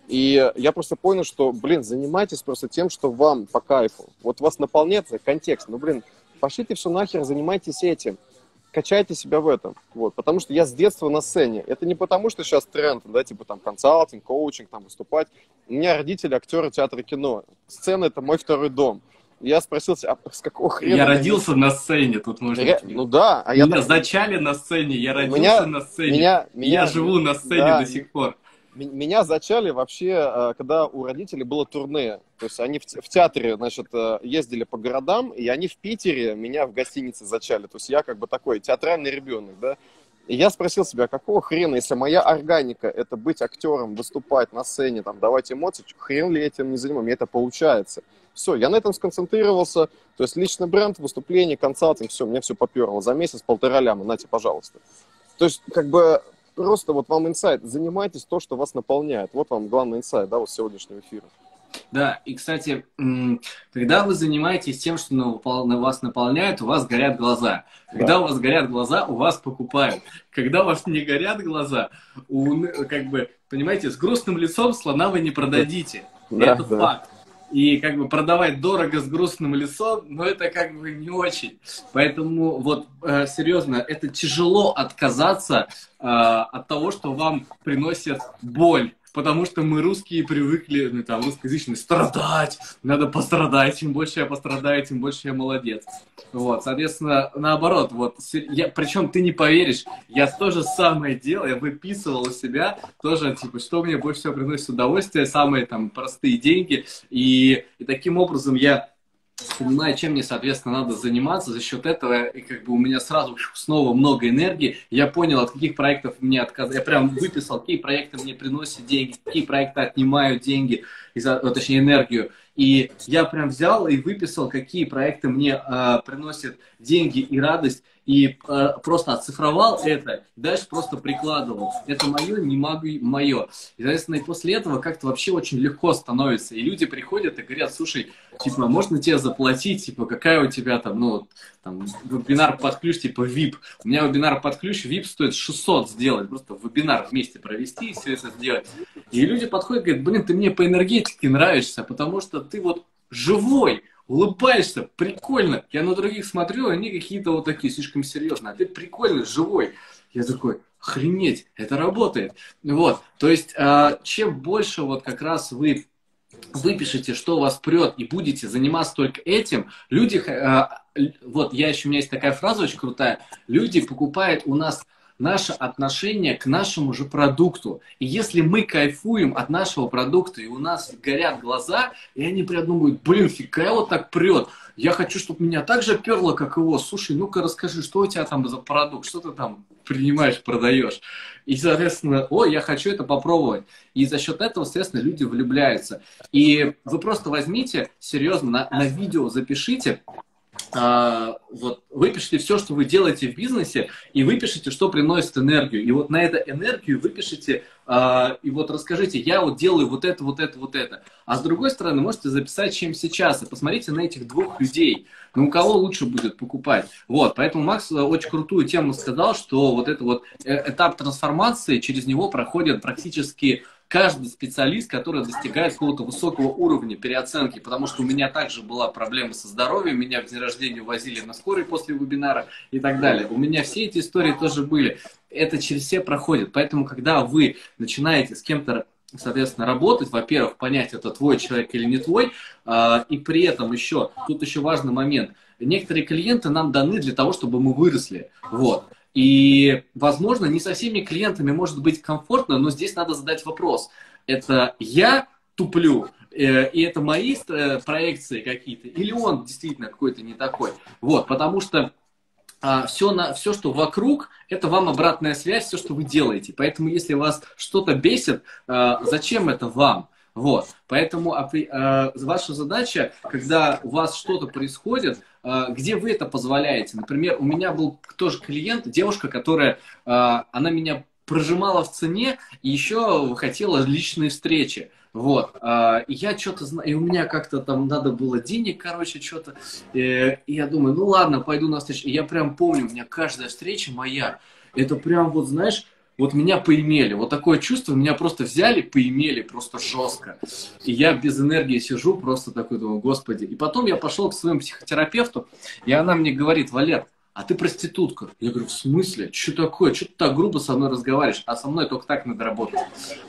И я просто понял, что, блин, занимайтесь просто тем, что вам по кайфу. Вот вас наполняет контекст. Ну, блин, пошлите все нахер, занимайтесь этим. Качайте себя в этом, вот, потому что я с детства на сцене. Это не потому, что сейчас тренд, да, типа там консалтинг, коучинг, там выступать. У меня родители актеры театра и кино. Сцена – это мой второй дом. Я спросил себя, а с какого хрена... Я родился я... на сцене, тут можно... Я... Ну да. А меня я... зачали на сцене, я родился меня... на сцене, меня... Меня... я живу на сцене да. до сих пор. Меня зачали вообще, когда у родителей было турне. То есть они в театре, значит, ездили по городам, и они в Питере меня в гостинице зачали. То есть я как бы такой театральный ребенок, да. И я спросил себя, какого хрена, если моя органика – это быть актером, выступать на сцене, там, давать эмоции, хрен ли я этим не занимаюсь, мне это получается. Все, я на этом сконцентрировался. То есть личный бренд, выступление, консалтинг, все, мне все поперло. За месяц полтора ляма, нате, пожалуйста. То есть, как бы... Просто вот вам инсайт. Занимайтесь то, что вас наполняет. Вот вам главный инсайт, да, вот сегодняшнего эфира. Да, и, кстати, когда вы занимаетесь тем, что на вас наполняет, у вас горят глаза. Когда да. у вас горят глаза, у вас покупают. Когда у вас не горят глаза, у, как бы, понимаете, с грустным лицом слона вы не продадите. Да, это да. факт. И как бы продавать дорого с грустным лицом, но это как бы не очень. Поэтому вот э, серьезно, это тяжело отказаться э, от того, что вам приносит боль. Потому что мы русские привыкли, ну там русскоязычные, страдать. Надо пострадать. Чем больше я пострадаю, тем больше я молодец. Вот, соответственно, наоборот, вот, я, причем ты не поверишь, я то же самое делал, я выписывал у себя тоже, типа, что мне больше всего приносит удовольствие, самые там простые деньги, и, и таким образом я понимаю, чем мне, соответственно, надо заниматься, за счет этого, и как бы у меня сразу снова много энергии, я понял, от каких проектов мне отказывать, я прям выписал, какие проекты мне приносят деньги, какие проекты отнимают деньги, точнее энергию, и я прям взял и выписал, какие проекты мне э, приносят деньги и радость, и э, просто оцифровал это, и дальше просто прикладывал. Это мое, не могу, мое. И, соответственно, и после этого как-то вообще очень легко становится. И люди приходят и говорят, слушай, типа, можно тебе заплатить, типа, какая у тебя там, ну, там, вебинар под ключ, типа, ви ай пи. У меня вебинар под ключ, ви ай пи стоит шестьсот сделать, просто вебинар вместе провести и все это сделать. И люди подходят и говорят, блин, ты мне по энергетике нравишься, потому что ты вот живой, улыбаешься, прикольно. Я на других смотрю, они какие-то вот такие слишком серьезные. А ты прикольный, живой. Я такой, охренеть, это работает. Вот, то есть, э, чем больше вот как раз вы выпишите, что у вас прет, и будете заниматься только этим, люди, э, вот я еще, у меня есть такая фраза очень крутая, люди покупают у нас наше отношение к нашему же продукту. И если мы кайфуем от нашего продукта, и у нас горят глаза, и они прям думают, блин, фига его так прет, я хочу, чтобы меня так же перло, как его. Слушай, ну-ка расскажи, что у тебя там за продукт, что ты там принимаешь, продаешь. И, соответственно, ой, я хочу это попробовать. И за счет этого, соответственно, люди влюбляются. И вы просто возьмите, серьезно, на, на видео запишите, а, вот, выпишите все, что вы делаете в бизнесе, и выпишите, что приносит энергию. И вот на эту энергию выпишите, а, и вот расскажите, я вот делаю вот это, вот это, вот это. А с другой стороны, можете записать, чем сейчас, и посмотрите на этих двух людей. Ну, у кого лучше будет покупать. Вот, поэтому Макс очень крутую тему сказал, что вот этот вот этап трансформации, через него проходит практически каждый специалист, который достигает какого-то высокого уровня переоценки, потому что у меня также была проблема со здоровьем, меня в день рождения возили на скорой после вебинара и так далее. У меня все эти истории тоже были. Это через все проходит. Поэтому, когда вы начинаете с кем-то, соответственно, работать, во-первых, понять, это твой человек или не твой, и при этом еще, тут еще важный момент, некоторые клиенты нам даны для того, чтобы мы выросли. Вот. И, возможно, не со всеми клиентами может быть комфортно, но здесь надо задать вопрос. Это я туплю, э, и это мои э, проекции какие-то, или он действительно какой-то не такой? Вот, потому что а, все, на, все, что вокруг, это вам обратная связь, все, что вы делаете. Поэтому, если вас что-то бесит, а, зачем это вам? Вот, поэтому а, а, ваша задача, когда у вас что-то происходит, а, где вы это позволяете. Например, у меня был тоже клиент, девушка, которая, а, она меня прожимала в цене и еще хотела личные встречи. Вот, а, и я что-то знаю, и у меня как-то там надо было денег, короче, что-то, и я думаю, ну ладно, пойду на встречу. И я прям помню, у меня каждая встреча моя, это прям вот, знаешь, вот меня поимели, вот такое чувство, меня просто взяли, поимели просто жестко. И я без энергии сижу, просто такой думаю, господи. И потом я пошел к своему психотерапевту, и она мне говорит, Валер, а ты проститутка. Я говорю, в смысле? Что такое? Что ты так грубо со мной разговариваешь? А со мной только так надо работать.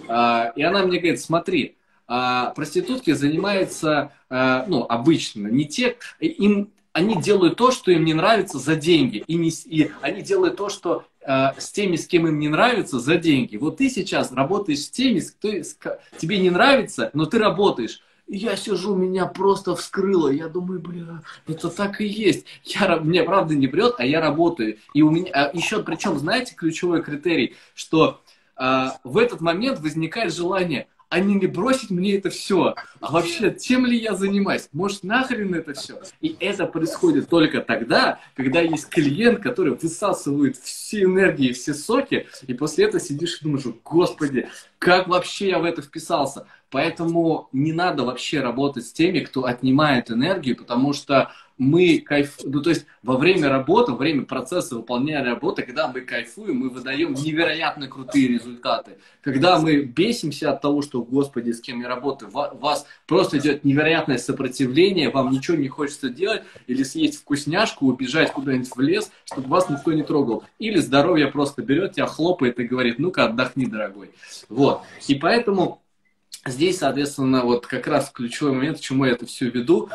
А, и она мне говорит, смотри, а, проститутки занимаются, а, ну, обычно, не те, им, они делают то, что им не нравится за деньги. И, не, и они делают то, что а, с теми, с кем им не нравится, за деньги. Вот ты сейчас работаешь с теми, с кто, с, тебе не нравится, но ты работаешь. Я сижу, меня просто вскрыло. Я думаю, бля, это так и есть. Я, мне правда не врет, а я работаю. И у меня а еще, причем, знаете, ключевой критерий, что а, в этот момент возникает желание, а не ли бросить мне это все? А вообще, тем ли я занимаюсь? Может, нахрен это все? И это происходит только тогда, когда есть клиент, который высасывает все энергии, все соки, и после этого сидишь и думаешь, господи, как вообще я в это вписался? Поэтому не надо вообще работать с теми, кто отнимает энергию, потому что мы кайф... ну, то есть во время работы, во время процесса выполнения работы, когда мы кайфуем, мы выдаем невероятно крутые результаты. Когда мы бесимся от того, что, господи, с кем я работаю, у вас просто идет невероятное сопротивление, вам ничего не хочется делать, или съесть вкусняшку, убежать куда-нибудь в лес, чтобы вас никто не трогал. Или здоровье просто берет, тебя хлопает и говорит, ну-ка отдохни, дорогой. Вот. И поэтому здесь, соответственно, вот как раз ключевой момент, к чему я это все веду,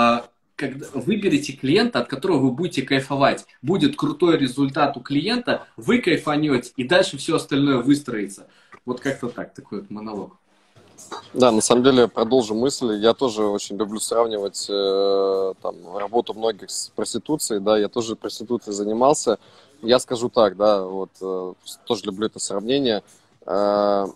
когда выберите клиента, от которого вы будете кайфовать. Будет крутой результат у клиента, вы кайфанете, и дальше все остальное выстроится. Вот как-то так, такой вот монолог. Да, на самом деле, продолжу мысль. Я тоже очень люблю сравнивать э, там, работу многих с проституцией. Да, я тоже проституцией занимался. Я скажу так, да, вот э, тоже люблю это сравнение. Э,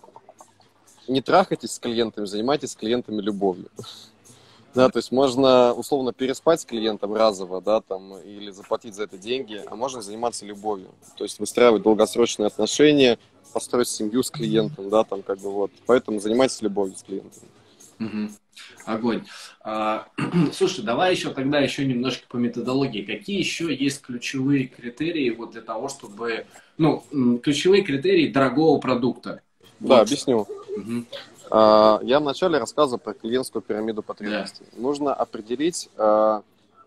не трахайтесь с клиентами, занимайтесь с клиентами любовью. Да, то есть можно условно переспать с клиентом разово, да, там, или заплатить за это деньги, а можно заниматься любовью. То есть выстраивать долгосрочные отношения, построить семью с клиентом, да, там, как бы вот. Поэтому занимайтесь любовью с клиентом. Угу. Огонь. А, слушай, давай еще тогда еще немножко по методологии. Какие еще есть ключевые критерии вот для того, чтобы, ну, ключевые критерии дорогого продукта? Да, вот. Объясню. Угу. Я вначале рассказывал про клиентскую пирамиду потребностей. Да. Нужно определить, что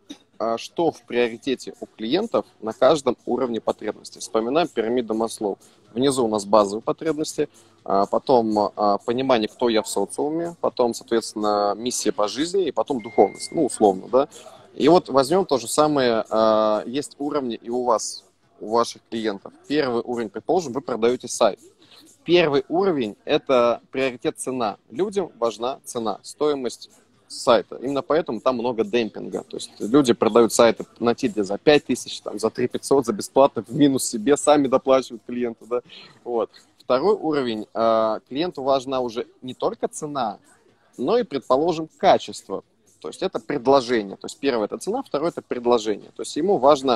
в приоритете у клиентов на каждом уровне потребностей. Вспоминаем пирамиду Маслоу. Внизу у нас базовые потребности, потом понимание, кто я в социуме, потом, соответственно, миссия по жизни и потом духовность, ну, условно, да. И вот возьмем то же самое, есть уровни и у вас у ваших клиентов. Первый уровень, предположим, вы продаете сайт. Первый уровень – это приоритет цена. Людям важна цена, стоимость сайта. Именно поэтому там много демпинга. То есть люди продают сайты на тильде за пять тысяч, там, за три пятьсот, за бесплатно, в минус себе, сами доплачивают клиенту. Да? Вот. Второй уровень. Клиенту важна уже не только цена, но и, предположим, качество. То есть это предложение. То есть первое – это цена, второе – это предложение. То есть ему важно,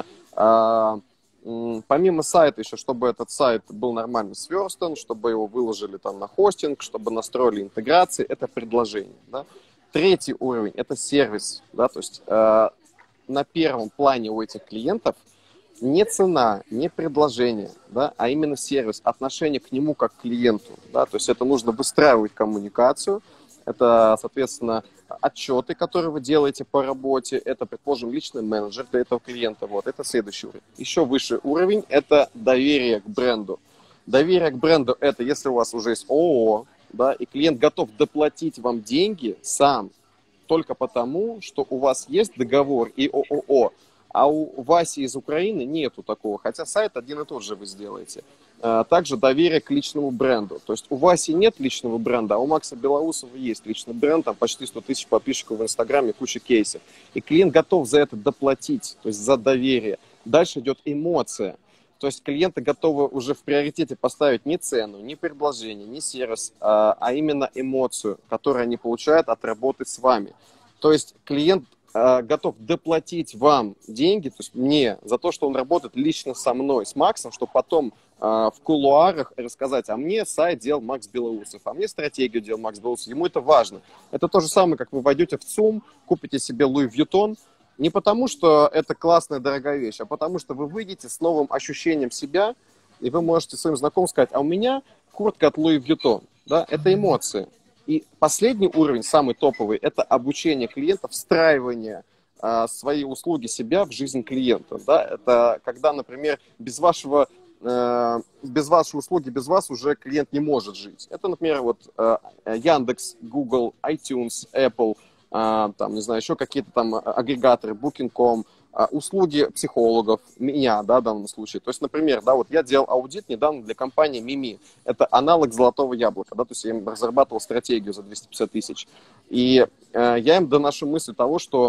помимо сайта еще, чтобы этот сайт был нормально сверстан, чтобы его выложили там на хостинг, чтобы настроили интеграции. Это предложение. Да? Третий уровень – это сервис. Да? То есть э, на первом плане у этих клиентов не цена, не предложение, да? А именно сервис, отношение к нему как к клиенту. Да? То есть это нужно выстраивать коммуникацию, это, соответственно, отчеты, которые вы делаете по работе, это, предположим, личный менеджер для этого клиента. Вот, это следующий уровень. Еще выше уровень – это доверие к бренду. Доверие к бренду – это если у вас уже есть ООО, да, и клиент готов доплатить вам деньги сам только потому, что у вас есть договор и ООО, а у Васи из Украины нету такого, хотя сайт один и тот же вы сделаете. Также доверие к личному бренду. То есть у Васи нет личного бренда, а у Макса Белоусова есть личный бренд, там почти сто тысяч подписчиков в Инстаграме, куча кейсов. И клиент готов за это доплатить, то есть за доверие. Дальше идет эмоция. То есть клиенты готовы уже в приоритете поставить не цену, не предложение, не сервис, а, а именно эмоцию, которую они получают от работы с вами. То есть клиент а, готов доплатить вам деньги, то есть мне, за то, что он работает лично со мной, с Максом, чтобы потом а, в кулуарах рассказать, а мне сайт делал Макс Белоусов, а мне стратегию делал Макс Белоусов. Ему это важно. Это то же самое, как вы войдете в ЦУМ, купите себе Луи Вьютон, не потому, что это классная, дорогая вещь, а потому, что вы выйдете с новым ощущением себя, и вы можете своим знакомым сказать, а у меня куртка от Луи Вьютон. Да? Это эмоции. И последний уровень, самый топовый, это обучение клиента, встраивание а, своей услуги себя в жизнь клиента. Да? Это когда, например, без вашего, э, без вашей услуги, без вас уже клиент не может жить. Это, например, вот э, Яндекс, Google, iTunes, Apple, Uh, там, не знаю, еще какие-то там агрегаторы, букинг точка ком, uh, услуги психологов, меня, да, в данном случае. То есть, например, да, вот я делал аудит недавно для компании Мими. Это аналог Золотого Яблока, да, то есть я им разрабатывал стратегию за двести пятьдесят тысяч. И uh, я им доношу мысль того, что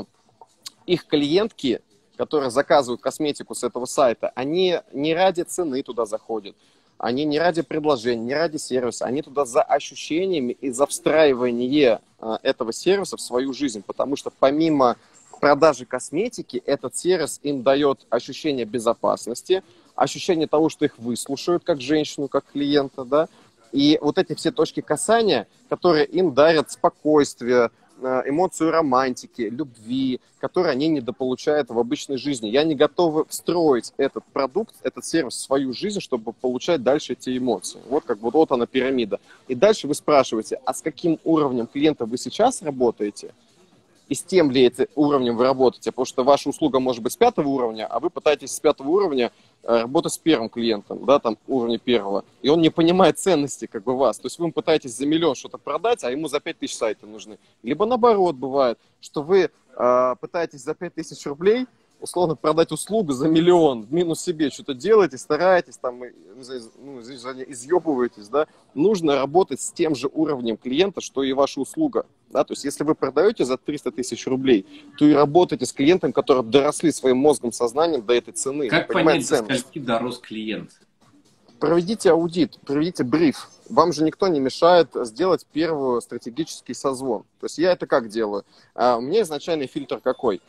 их клиентки, которые заказывают косметику с этого сайта, они не ради цены туда заходят. Они не ради предложения, не ради сервиса, они туда за ощущениями и за встраивание а, этого сервиса в свою жизнь, потому что помимо продажи косметики, этот сервис им дает ощущение безопасности, ощущение того, что их выслушают как женщину, как клиента, да, и вот эти все точки касания, которые им дарят спокойствие, эмоцию романтики, любви, которые они недополучают в обычной жизни. Я не готова встроить этот продукт, этот сервис в свою жизнь, чтобы получать дальше эти эмоции. Вот как вот, вот она пирамида. И дальше вы спрашиваете, а с каким уровнем клиента вы сейчас работаете? И с тем ли этим уровнем вы работаете? Потому что ваша услуга может быть с пятого уровня, а вы пытаетесь с пятого уровня работать с первым клиентом, да, там уровня первого. И он не понимает ценности как бы вас. То есть вы пытаетесь за миллион что-то продать, а ему за пять тысяч сайты нужны. Либо наоборот бывает, что вы э, пытаетесь за пять тысяч рублей условно продать услугу за миллион, в минус себе что-то делаете, стараетесь, там, ну, изъебываетесь, да, нужно работать с тем же уровнем клиента, что и ваша услуга, да, то есть если вы продаете за триста тысяч рублей, то и работаете с клиентом, которые доросли своим мозгом, сознанием до этой цены. Как понять, до скольки дорос клиент? Проведите аудит, проведите бриф. Вам же никто не мешает сделать первый стратегический созвон. То есть я это как делаю? А, у меня изначальный фильтр какой?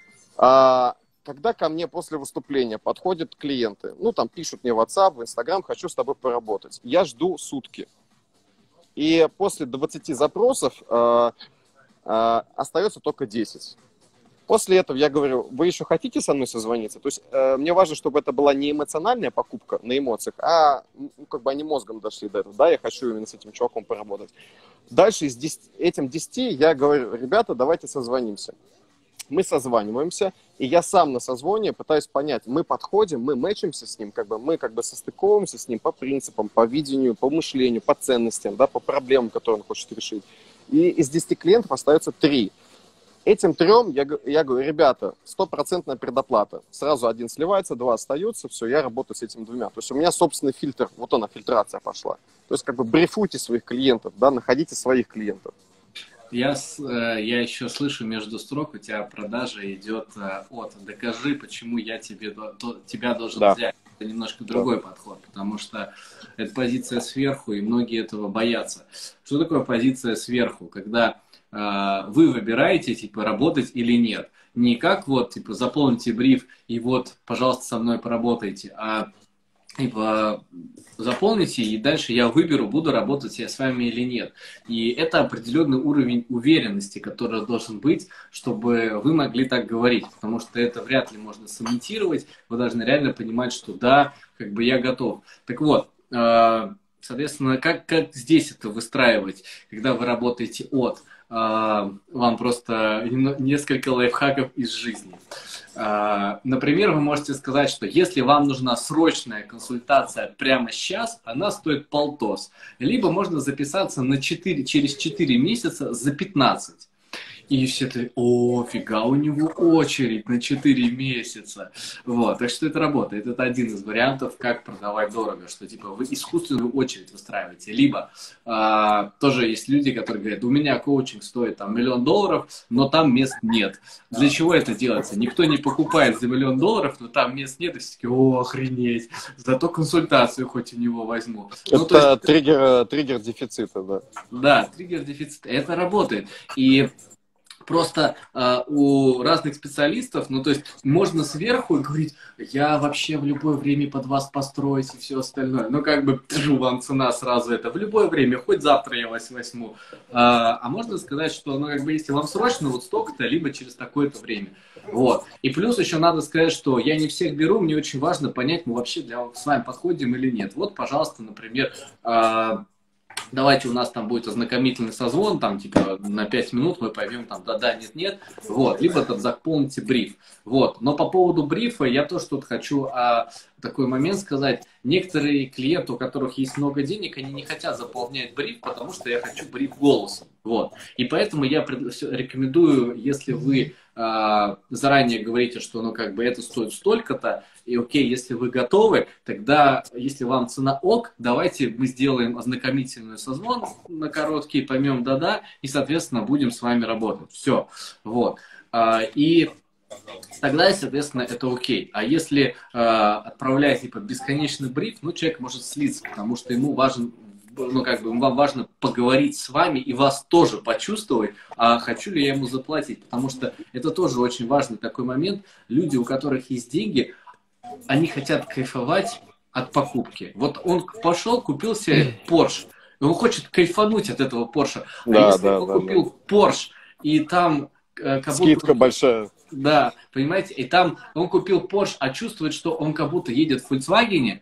А, когда ко мне после выступления подходят клиенты, ну, там пишут мне в WhatsApp, в Instagram, хочу с тобой поработать. Я жду сутки. И после двадцати запросов э, э, остается только десять. После этого я говорю, вы еще хотите со мной созвониться? То есть э, мне важно, чтобы это была не эмоциональная покупка на эмоциях, а ну, как бы они мозгом дошли до этого. Да, я хочу именно с этим чуваком поработать. Дальше из десяти, этим десяти я говорю, ребята, давайте созвонимся. Мы созваниваемся, и я сам на созвоне пытаюсь понять, мы подходим, мы мэчимся с ним, как бы, мы как бы состыковываемся с ним по принципам, по видению, по мышлению, по ценностям, да, по проблемам, которые он хочет решить. И из десяти клиентов остается три. Этим трем я, г- я говорю, ребята, стопроцентная предоплата. Сразу один сливается, два остаются, все, я работаю с этими двумя. То есть у меня собственный фильтр, вот она, фильтрация пошла. То есть как бы брифуйте своих клиентов, да, находите своих клиентов. Я, с- э, я еще слышу между строк, у тебя продажа идет э, от «докажи, почему я тебе, до- то- тебя должен Да, взять». Это немножко да. другой подход, потому что это позиция сверху, и многие этого боятся. Что такое позиция сверху? Когда э, вы выбираете, типа, работать или нет. Не как вот, типа, заполните бриф и вот, пожалуйста, со мной поработайте, а типа, заполните, и дальше я выберу, буду работать я с вами или нет. И это определенный уровень уверенности, который должен быть, чтобы вы могли так говорить, потому что это вряд ли можно сымитировать, вы должны реально понимать, что да, как бы я готов. Так вот, э, соответственно, как, как здесь это выстраивать, когда вы работаете от? Э, Вам просто немно- несколько лайфхаков из жизни. А, Например, вы можете сказать, что если вам нужна срочная консультация прямо сейчас, она стоит полтос. Либо можно записаться на четыре, через четыре месяца за пятнадцать. И все такие, о, фига, у него очередь на четыре месяца. Вот, так что это работает. Это один из вариантов, как продавать дорого, что типа вы искусственную очередь выстраиваете. Либо а, тоже есть люди, которые говорят, у меня коучинг стоит там миллион долларов, но там мест нет. Для чего это делается? Никто не покупает за миллион долларов, но там мест нет, и все таки, о, охренеть, зато консультацию хоть у него возьму. Ну, то есть, Это триггер, триггер дефицита, да. да, триггер дефицита, это работает. И просто э, у разных специалистов, ну, то есть, можно сверху и говорить, я вообще в любое время под вас построюсь и все остальное. Ну, как бы, тжу, вам цена сразу это. В любое время, хоть завтра я вас возьму. А, а можно сказать, что, ну, как бы, если вам срочно, вот столько-то, либо через такое-то время. Вот. И плюс еще надо сказать, что я не всех беру, мне очень важно понять, мы вообще для, с вами подходим или нет. Вот, пожалуйста, например, э, давайте у нас там будет ознакомительный созвон, там типа на пять минут мы поймем там да-да, нет-нет, вот, либо там заполните бриф, вот. Но по поводу брифа я тоже тут хочу а, такой момент сказать. Некоторые клиенты, у которых есть много денег, они не хотят заполнять бриф, потому что я хочу бриф голосом, вот. И поэтому я пред- всё- рекомендую, если вы а, заранее говорите, что ну как бы это стоит столько-то, и окей, если вы готовы, тогда, если вам цена ок, давайте мы сделаем ознакомительный созвон на короткий, поймем да-да, и, соответственно, будем с вами работать. Все. Вот. А, И тогда, соответственно, это окей. А если э, отправлять типа бесконечный бриф, ну, человек может слиться, потому что ему важен, ну, как бы, вам важно поговорить с вами и вас тоже почувствовать, а хочу ли я ему заплатить, потому что это тоже очень важный такой момент. Люди, у которых есть деньги, они хотят кайфовать от покупки. Вот он пошел, купил себе Porsche, и он хочет кайфануть от этого Porsche. А Да, если да, он да, да. купил Porsche, и там э, как будто... Скидка большая. Да, понимаете, и там он купил Porsche, а чувствует, что он как будто едет в Volkswagen,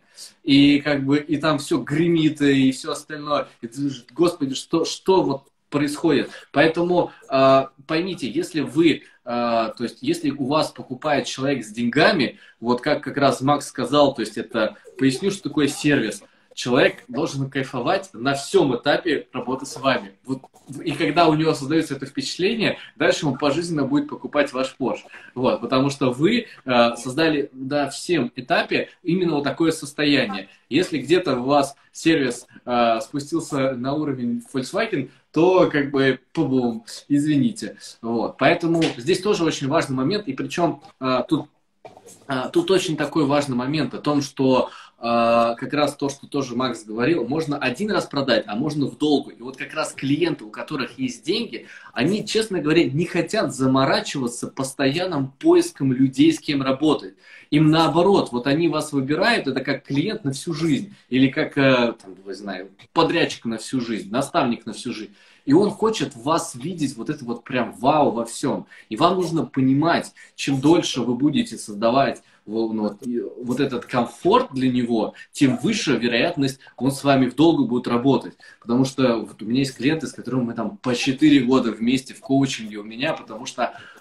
и как бы, и там все гремит, и все остальное. И ты думаешь, господи, что, что вот происходит? Поэтому э, поймите, если вы, э, то есть, если у вас покупает человек с деньгами, вот как как раз Макс сказал, то есть, это, поясню, что такое сервис. Человек должен кайфовать на всем этапе работы с вами. Вот, и когда у него создается это впечатление, дальше он пожизненно будет покупать ваш Porsche. Вот, потому что вы э, создали на всем этапе именно вот такое состояние. Если где-то у вас сервис э, спустился на уровень Volkswagen, то как бы пу-бум, извините. Вот. Поэтому здесь тоже очень важный момент. И причем э, тут Тут очень такой важный момент о том, что э, как раз то, что тоже Макс говорил, можно один раз продать, а можно в долгу. И вот как раз клиенты, у которых есть деньги, они, честно говоря, не хотят заморачиваться постоянным поиском людей, с кем работать. Им наоборот, вот они вас выбирают, это как клиент на всю жизнь, или как, э, там, не знаю, подрядчик на всю жизнь, наставник на всю жизнь. И он хочет в вас видеть вот это вот прям вау во всем. И вам нужно понимать, чем дольше вы будете создавать вот, вот этот комфорт для него, тем выше вероятность он с вами в долгу будет работать. Потому что вот у меня есть клиенты, с которыми мы там по четыре года вместе в коучинге у меня, потому что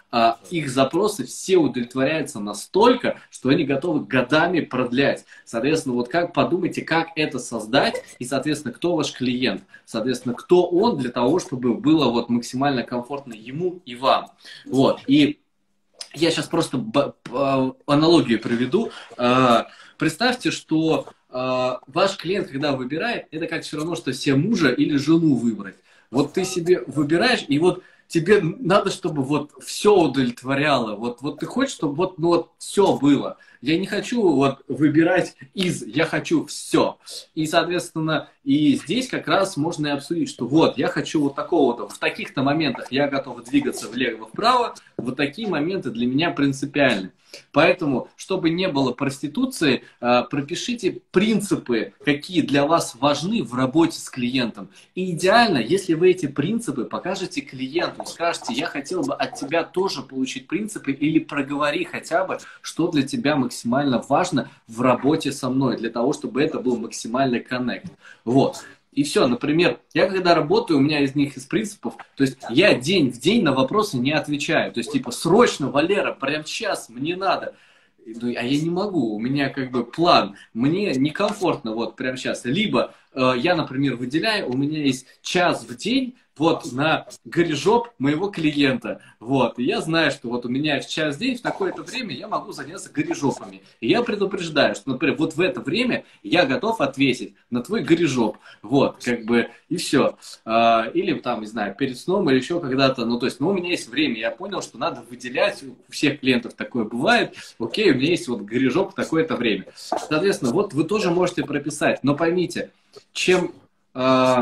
а, их запросы все удовлетворяются настолько, что они готовы годами продлять. Соответственно, вот как подумайте, как это создать, и, соответственно, кто ваш клиент, соответственно, кто он для того, чтобы было вот максимально комфортно ему и вам. Вот, и я сейчас просто аналогию приведу. Представьте, что ваш клиент, когда выбирает, это как все равно, что себе мужа или жену выбрать. Вот ты себе выбираешь, и вот тебе надо, чтобы вот все удовлетворяло. Вот, вот ты хочешь, чтобы вот, ну, вот все было. Я не хочу вот выбирать из, я хочу все. И, соответственно, и здесь как раз можно и обсудить, что вот, я хочу вот такого-то, в таких-то моментах я готов двигаться влево-вправо, вот такие моменты для меня принципиальны. Поэтому, чтобы не было проституции, пропишите принципы, какие для вас важны в работе с клиентом. И идеально, если вы эти принципы покажете клиенту, скажете, я хотел бы от тебя тоже получить принципы, или проговори хотя бы, что для тебя максимально важно в работе со мной, для того, чтобы это был максимальный коннект. Вот. И все, например, я когда работаю, у меня из них из принципов, то есть я день в день на вопросы не отвечаю. То есть типа срочно, Валера, прямо сейчас, мне надо. Ну, а я не могу, у меня как бы план, мне некомфортно вот прямо сейчас. Либо э, я, например, выделяю, у меня есть час в день вот на горижоп моего клиента. Вот. И я знаю, что вот у меня час в день, в такое-то время я могу заняться горижопами. И я предупреждаю, что, например, вот в это время я готов ответить на твой горижоп. Вот, как бы, и все. А, или там, не знаю, перед сном или еще когда-то. Ну, то есть, ну, у меня есть время. Я понял, что надо выделять. У всех клиентов такое бывает. Окей, у меня есть вот горижоп в такое-то время. Соответственно, вот вы тоже можете прописать. Но поймите, чем... А,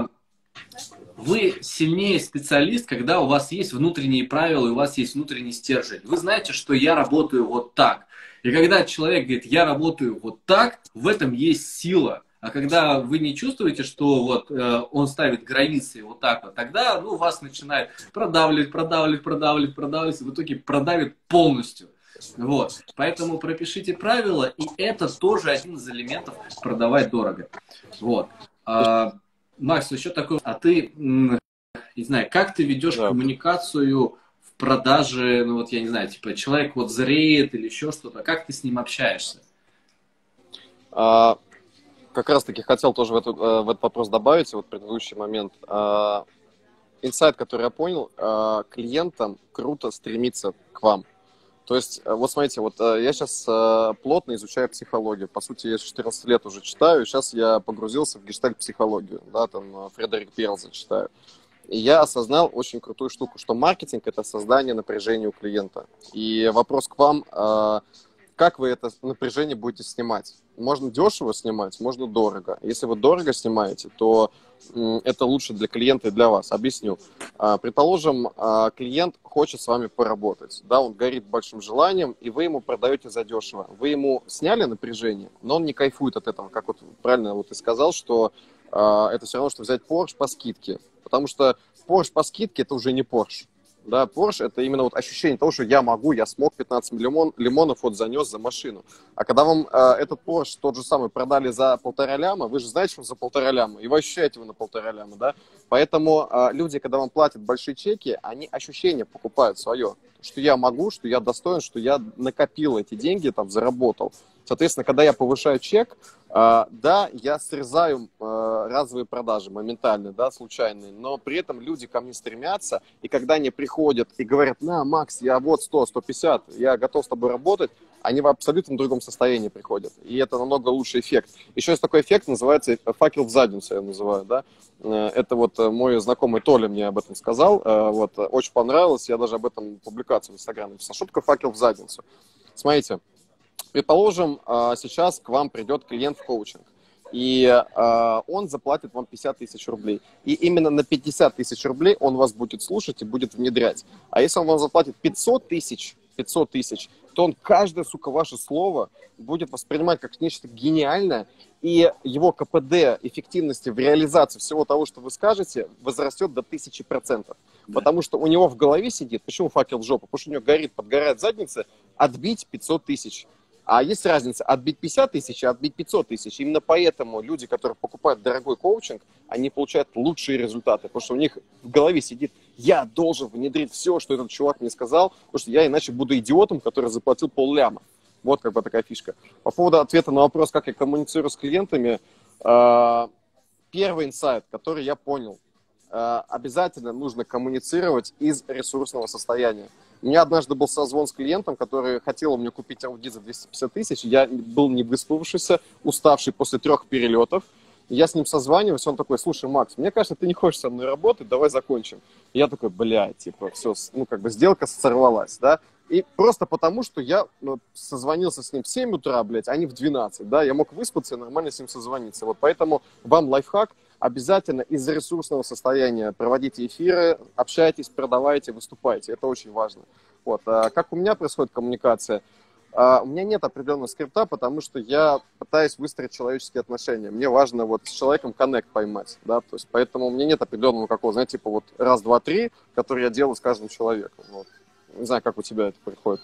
вы сильнее специалист, когда у вас есть внутренние правила, и у вас есть внутренний стержень. Вы знаете, что я работаю вот так. И когда человек говорит, я работаю вот так, в этом есть сила. А когда вы не чувствуете, что вот э, он ставит границы вот так вот, тогда ну, вас начинает продавливать, продавливать, продавливать, продавливать, и в итоге продавит полностью. Вот. Поэтому пропишите правила, и это тоже один из элементов продавать дорого. Вот. Макс, еще такой, а ты, не знаю, как ты ведешь да. коммуникацию в продаже, ну вот я не знаю, типа человек вот зреет или еще что-то, как ты с ним общаешься? А, как раз таки хотел тоже в, эту, в этот вопрос добавить, вот предыдущий момент. А, инсайт, который я понял, а, клиентам круто стремиться к вам. То есть, вот смотрите, вот я сейчас плотно изучаю психологию. По сути, я с четырнадцати лет уже читаю, и сейчас я погрузился в гештальт-психологию, да, там Фредерик Перлза читаю. И я осознал очень крутую штуку, что маркетинг – это создание напряжения у клиента. И вопрос к вам, как вы это напряжение будете снимать? Можно дешево снимать, можно дорого. Если вы дорого снимаете, то это лучше для клиента и для вас. Объясню. Предположим, клиент хочет с вами поработать. Да, он горит большим желанием, и вы ему продаете задешево. Вы ему сняли напряжение, но он не кайфует от этого. Как вот правильно вот ты сказал, что это все равно, что взять Porsche по скидке. Потому что Porsche по скидке – это уже не Porsche. Да, Porsche – это именно вот ощущение того, что я могу, я смог пятнадцать лимон, лимонов вот занес за машину. А когда вам э, этот Porsche тот же самый продали за полтора ляма, вы же знаете, что за полтора ляма, и вы ощущаете его на полтора ляма, да? Поэтому э, люди, когда вам платят большие чеки, они ощущения покупают свое. Что я могу, что я достоин, что я накопил эти деньги, там, заработал. Соответственно, когда я повышаю чек, э, да, я срезаю э, разовые продажи моментально, да, случайные, но при этом люди ко мне стремятся, и когда они приходят и говорят, на, Макс, я вот сто, сто пятьдесят, я готов с тобой работать, они в абсолютно другом состоянии приходят, и это намного лучший эффект. Еще есть такой эффект, называется факел в задницу, я называю, да, это вот мой знакомый Толя мне об этом сказал, вот, очень понравилось, я даже об этом публикацию в Инстаграме написал, что такое факел в задницу? Смотрите, предположим, сейчас к вам придет клиент в коучинг, и он заплатит вам пятьдесят тысяч рублей. И именно на пятьдесят тысяч рублей он вас будет слушать и будет внедрять. А если он вам заплатит пятьсот тысяч, пятьсот тысяч, то он каждое, сука, ваше слово будет воспринимать как нечто гениальное, и его ка пэ дэ эффективности в реализации всего того, что вы скажете, возрастет до тысячи процентов. Да. Потому что у него в голове сидит, почему факел в жопу? Потому что у него горит, подгорает задница, отбить пятьсот тысяч. А есть разница отбить пятьдесят тысяч и отбить пятьсот тысяч. Именно поэтому люди, которые покупают дорогой коучинг, они получают лучшие результаты. Потому что у них в голове сидит, я должен внедрить все, что этот чувак мне сказал, потому что я иначе буду идиотом, который заплатил полляма. Вот как бы такая фишка. По поводу ответа на вопрос, как я коммуницирую с клиентами, первый инсайт, который я понял, обязательно нужно коммуницировать из ресурсного состояния. У меня однажды был созвон с клиентом, который хотел у меня купить аудит за двести пятьдесят тысяч. Я был не выспавшийся, уставший после трех перелетов. Я с ним созваниваюсь, он такой: слушай, Макс, мне кажется, ты не хочешь со мной работать, давай закончим. И я такой: блядь, типа, все, ну, как бы сделка сорвалась, да. И просто потому, что я ну, созвонился с ним в семь утра, блядь, а не в двенадцать, да. Я мог выспаться и нормально с ним созвониться. Вот поэтому вам лайфхак: обязательно из ресурсного состояния проводите эфиры, общайтесь, продавайте, выступайте. Это очень важно. Вот. А как у меня происходит коммуникация? Uh, у меня нет определенного скрипта, потому что я пытаюсь выстроить человеческие отношения. Мне важно вот с человеком коннект поймать, да, то есть поэтому у меня нет определенного какого, знаете, типа вот раз, два, три, который я делаю с каждым человеком. Вот. Не знаю, как у тебя это происходит.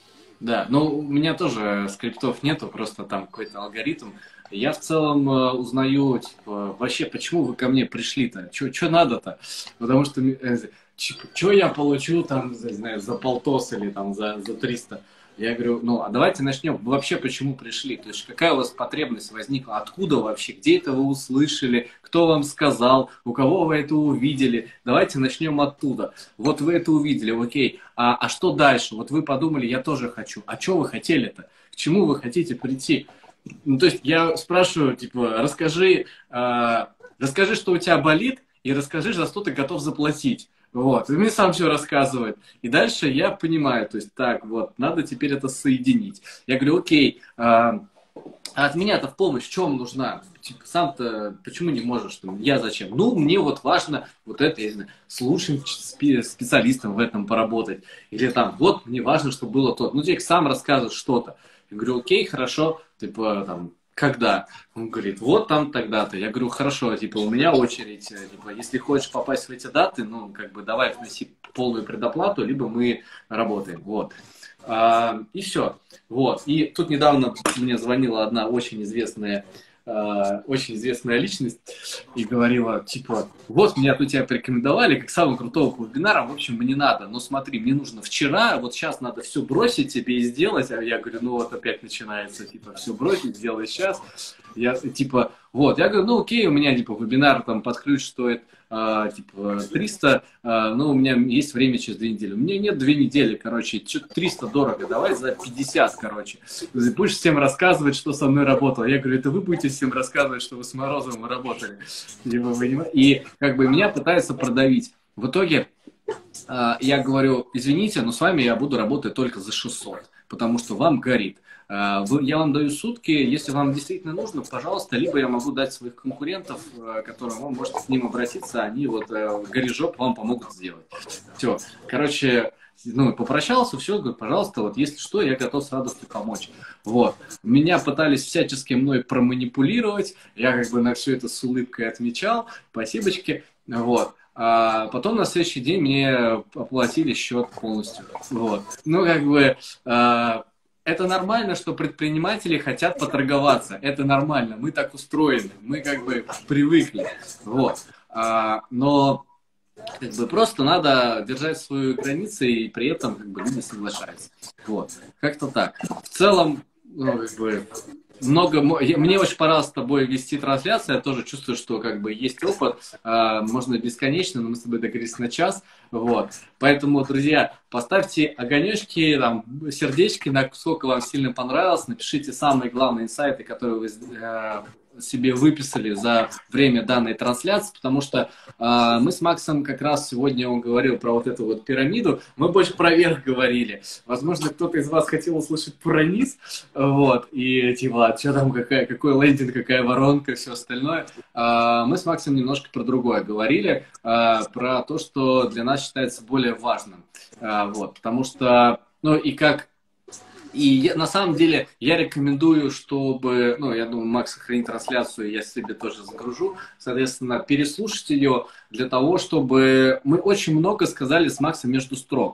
Да, ну у меня тоже скриптов нету, просто там какой-то алгоритм. Я в целом э, узнаю, типа, вообще, почему вы ко мне пришли-то? Что надо-то? Потому что э, что я получу там, не знаю, за полтос или там за, за триста? Я говорю, ну, а давайте начнем. Вы вообще почему пришли? То есть какая у вас потребность возникла? Откуда вообще? Где это вы услышали? Кто вам сказал? У кого вы это увидели? Давайте начнем оттуда. Вот вы это увидели, окей. А, а что дальше? Вот вы подумали, я тоже хочу. А что вы хотели-то? К чему вы хотите прийти? Ну, то есть я спрашиваю, типа, расскажи, э, расскажи, что у тебя болит, и расскажи, за что ты готов заплатить. Вот, и мне сам все рассказывает. И дальше я понимаю, то есть, так, вот, надо теперь это соединить. Я говорю, окей, а от меня-то в помощь в чем нужна? Типа, сам-то почему не можешь? Там, я зачем? Ну, мне вот важно вот это, я знаю, с лучшим специалистом в этом поработать. Или там, вот, мне важно, чтобы было то. Ну, тебе сам рассказывает что-то. Я говорю, окей, хорошо, типа, там, когда? Он говорит, вот там тогда-то. Я говорю, хорошо, типа, у меня очередь, типа, если хочешь попасть в эти даты, ну, как бы, давай вноси полную предоплату, либо мы работаем, вот. А, и все, вот. И тут недавно мне звонила одна очень известная, а, очень известная личность и говорила, типа, вот, меня тут тебя порекомендовали как самого крутого вебинара, в общем, мне надо, но смотри, мне нужно вчера, вот сейчас надо все бросить тебе и сделать, а я говорю, ну вот опять начинается, типа, все бросить, сделай сейчас, я, типа, вот, я говорю, ну окей, у меня, типа, вебинар там под ключ стоит, а, типа, триста, а, но у меня есть время через две недели. У меня нет две недели, короче, что-то триста дорого, давай за пятьдесят, короче. Будешь всем рассказывать, что со мной работало. Я говорю, это вы будете всем рассказывать, что вы с Морозовым работали. И как бы меня пытаются продавить. В итоге а, я говорю, извините, но с вами я буду работать только за шестьсот, потому что вам горит. Я вам даю сутки, если вам действительно нужно, пожалуйста, либо я могу дать своих конкурентов, которым вы можете с ним обратиться, они вот горижоп вам помогут сделать. Все, короче, ну, попрощался, все, говорю, пожалуйста, вот если что, я готов с радостью помочь. Вот. Меня пытались всячески мной проманипулировать, я как бы на все это с улыбкой отмечал, спасибочки, вот. А потом на следующий день мне оплатили счет полностью. Вот. Ну, как бы... Это нормально, что предприниматели хотят поторговаться. Это нормально. Мы так устроены. Мы как бы привыкли. Вот. А, но как бы просто надо держать свои границы, и при этом как бы люди соглашаются. Вот. Как-то так. В целом, ну, как бы, много... Мне очень понравилось с тобой вести трансляцию. Я тоже чувствую, что как бы есть опыт. А, можно бесконечно, но мы с тобой договорились на час. Вот. Поэтому, друзья, поставьте огонечки, там, сердечки, насколько вам сильно понравилось. Напишите самые главные инсайты, которые вы э, себе выписали за время данной трансляции, потому что э, мы с Максом как раз сегодня, он говорил про вот эту вот пирамиду, мы больше про верх говорили. Возможно, кто-то из вас хотел услышать про низ, вот, и типа, что там, какая, какой лендинг, какая воронка, все остальное. Э, мы с Максом немножко про другое говорили, э, про то, что для нас считается более важным. А, вот, потому что, ну и как, и я, на самом деле я рекомендую, чтобы, ну я думаю, Макс сохранит трансляцию, я себе тоже загружу, соответственно, переслушать ее для того, чтобы мы очень много сказали с Максом между строк.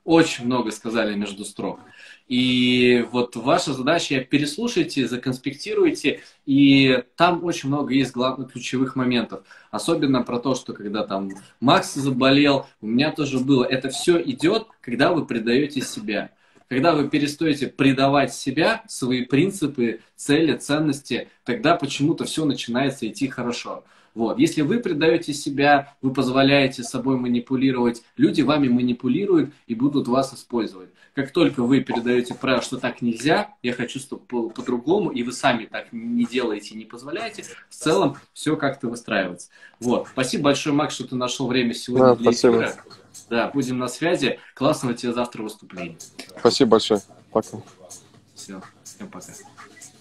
очень много сказали между строк. И вот ваша задача, переслушайте, законспектируйте, и там очень много есть главных ключевых моментов. Особенно про то, что когда там Макс заболел, у меня тоже было. Это все идет, когда вы предаете себя. Когда вы перестаете предавать себя, свои принципы, цели, ценности, тогда почему-то все начинается идти хорошо. Вот. Если вы предаете себя, вы позволяете собой манипулировать, люди вами манипулируют и будут вас использовать. Как только вы передаете правило, что так нельзя, я хочу, чтобы было по-другому, и вы сами так не делаете, не позволяете, в целом все как-то выстраивается. Вот. Спасибо большое, Макс, что ты нашел время сегодня Да, для спасибо. эфира. Да, будем на связи. Классного тебе завтра выступления. Спасибо большое. Пока. Все, всем пока.